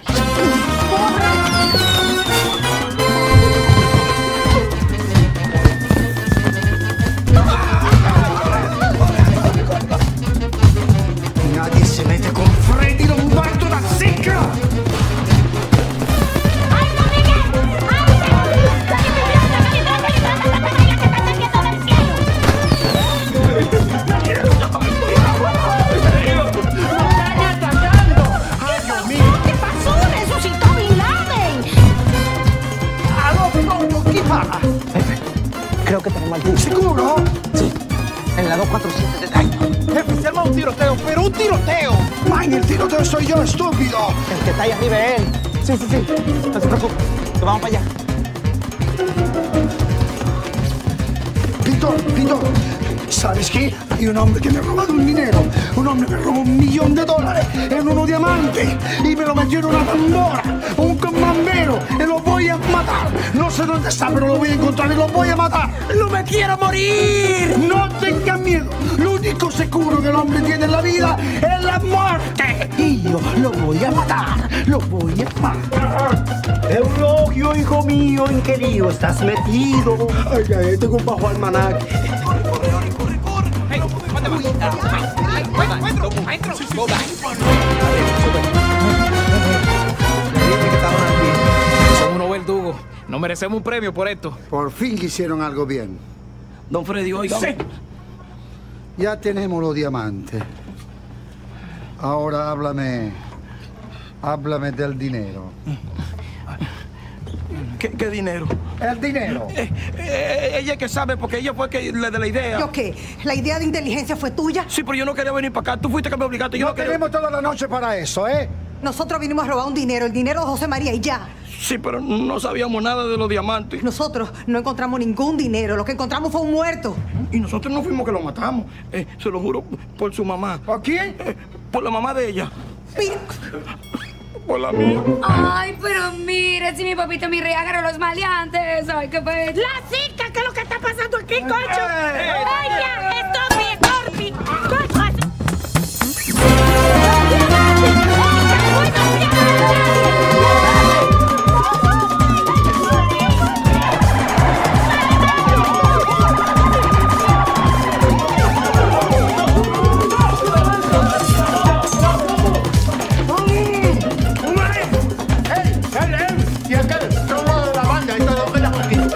Nadie se mete con Freddy Lombardo da Sica. ¿Qué pasó? ¡Resucitó Bin Laden! ¿Aló, ¿qué pasa? Creo que tenemos al bus. ¿Seguro? Sí. En la 247 de Diamond. Jefe, se arma un tiroteo, pero un tiroteo. Man, el tiroteo soy yo, estúpido. El que está ahí arriba es él. Sí. No se preocupe. Que vamos para allá. Pintor, ¿sabes qué? Hay un hombre que me ha robado un dinero. Un hombre me robó $1 millón en unos diamantes y me lo metió en una tambora. Un bombero y lo voy a matar. No sé dónde está, pero lo voy a encontrar y lo voy a matar. ¡No me quiero morir! No tengan miedo. Lo único seguro que el hombre tiene en la vida es la muerte. Y yo lo voy a matar. Lo voy a matar. Eulogio, hijo mío, ¿en qué lío estás metido? Ay, tengo un bajo almanaque. Hey, ¿dónde vas? Maestro. Son unos verdugos. No merecemos un premio por esto. Por fin hicieron algo bien. Don Freddy, oiga. Sí. Ya tenemos los diamantes. Ahora háblame del dinero. ¿Qué dinero? El dinero. Ella es que sabe, porque ella fue que le de la idea. ¿Yo qué? ¿La idea de inteligencia fue tuya? Sí, pero yo no quería venir para acá. Tú fuiste que me obligaste. No tenemos toda la noche para eso, ¿eh? Nosotros vinimos a robar un dinero, el dinero de José María y ya. Sí, pero no sabíamos nada de los diamantes. Nosotros no encontramos ningún dinero, lo que encontramos fue un muerto. Y nosotros no fuimos que lo matamos. Se lo juro por su mamá. ¿Por quién? Por la mamá de ella. Por la mía. Ay, pero mire, si mi papito mi rey agarró los maleantes. Ay, qué feo. ¡La cica! ¿Qué es lo que está pasando aquí, cocho? ¡Oye, Stormy! ¡Cocho! Y aquel, son los de la banda, y todo queda por aquí.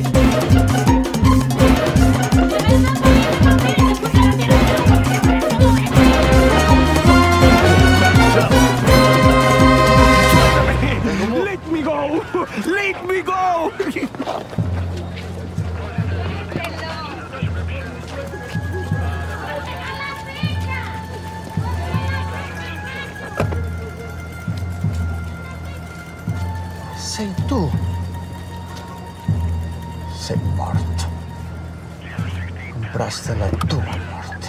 Let me go! Let me go! Sei tu. Sei morto. Compraste la tua morte.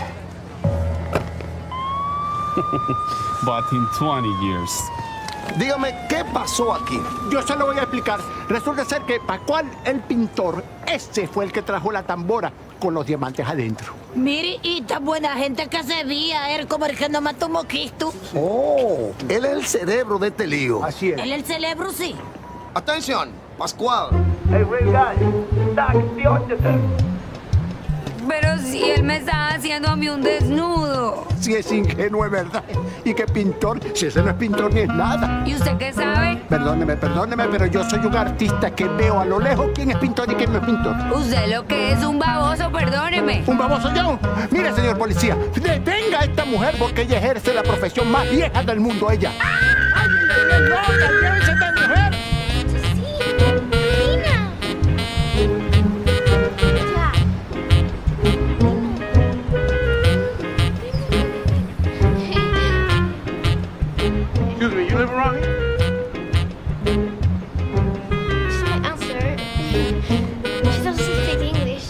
But in 20 years. Dígame, ¿qué pasó aquí? Yo se lo voy a explicar. Resulta ser que Pascual, el pintor, ese fue el que trajo la tambora con los diamantes adentro. Mire, y tan buena gente que se veía, él como el que no mató un moquisto. Oh, él es el cerebro de este lío. Así es. Él el cerebro, sí. Atención, Pascual. Hey, real guy. Doc, the auditor. Pero si él me estaba haciendo a mí un desnudo. Si es ingenuo, es verdad. ¿Y qué pintor? Si ese no es pintor ni es nada. ¿Y usted qué sabe? Perdóneme, pero yo soy un artista que veo a lo lejos quién es pintor y quién no es pintor. Usted lo que es un baboso, perdóneme. ¿Un baboso yo? Mire, señor policía, detenga a esta mujer porque ella ejerce la profesión más vieja del mundo, ella. ¡Ay, no! ¡Llévense a esta mujer! Excuse me, you live around here? She's my answer. She doesn't speak English.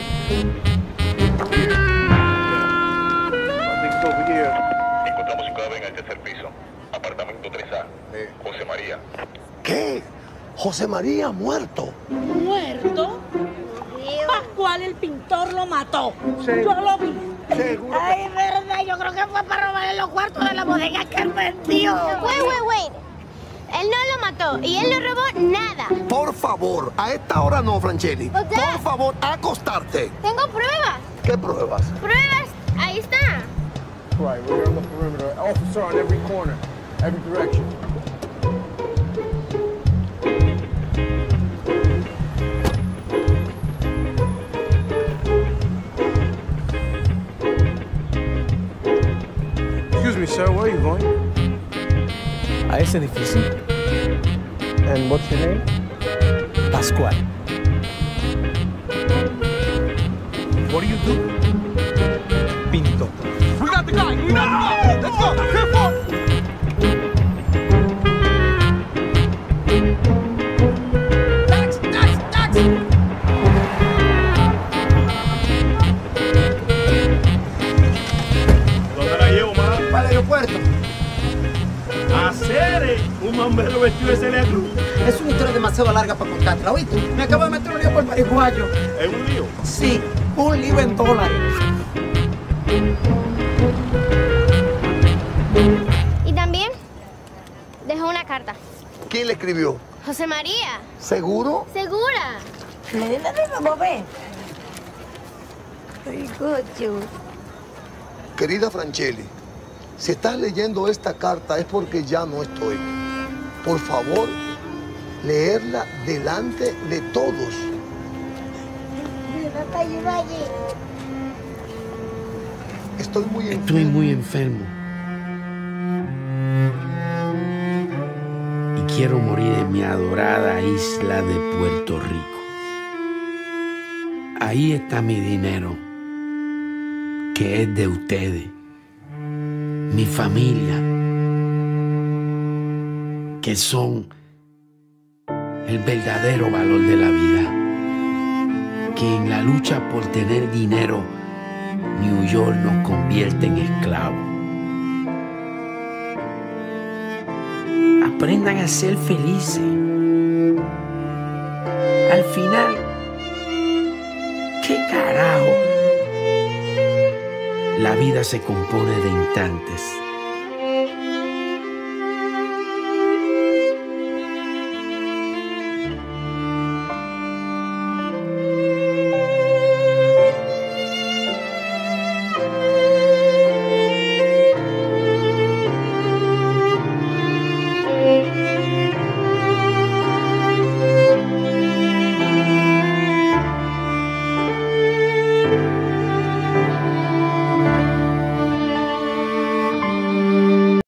Something's over here. Encontramos un cadáver en el tercer piso. Apartamento 3A. José María. ¿Qué? José María muerto. ¿Muerto? Pascual el pintor lo mató. Sí. Yo lo vi. Seguro. Ay, verdad, yo creo que fue para robarle los cuartos de la bodega que él vendió. Wait. Él no lo mató y él no robó nada. Por favor, a esta hora no, Franchelli. But Dad- Por favor, acostarte. Tengo pruebas. ¿Qué pruebas? Pruebas. Ahí está. Right, we're on the perimeter. Officer on every corner, every direction. Excuse me, sir, where are you going? A ese edificio. And what's your name? Pascual. What do you do? Pinto. We got the guy! Let's go! Careful! Taxi! ¿Dónde la llevo, ma? Para el aeropuerto. A Cere, un mambero vestido de Celia Cruz. Es una historia demasiado larga para contártela, ¿oíste? Me acabo de meter un lío por el marihuayo. ¿Es un lío? Sí, un lío en dólares. Y también dejó una carta. ¿Quién le escribió? José María. ¿Seguro? ¿Segura? Vamos a ver. Ay, cocho. Querida Franchelli, si estás leyendo esta carta es porque ya no estoy. Por favor, leerla delante de todos. Estoy muy enfermo. Estoy muy enfermo. Y quiero morir en mi adorada isla de Puerto Rico. Ahí está mi dinero, que es de ustedes, mi familia, que son el verdadero valor de la vida, que en la lucha por tener dinero, New York nos convierte en esclavos. Aprendan a ser felices. Al final, ¿qué carajo? La vida se compone de instantes.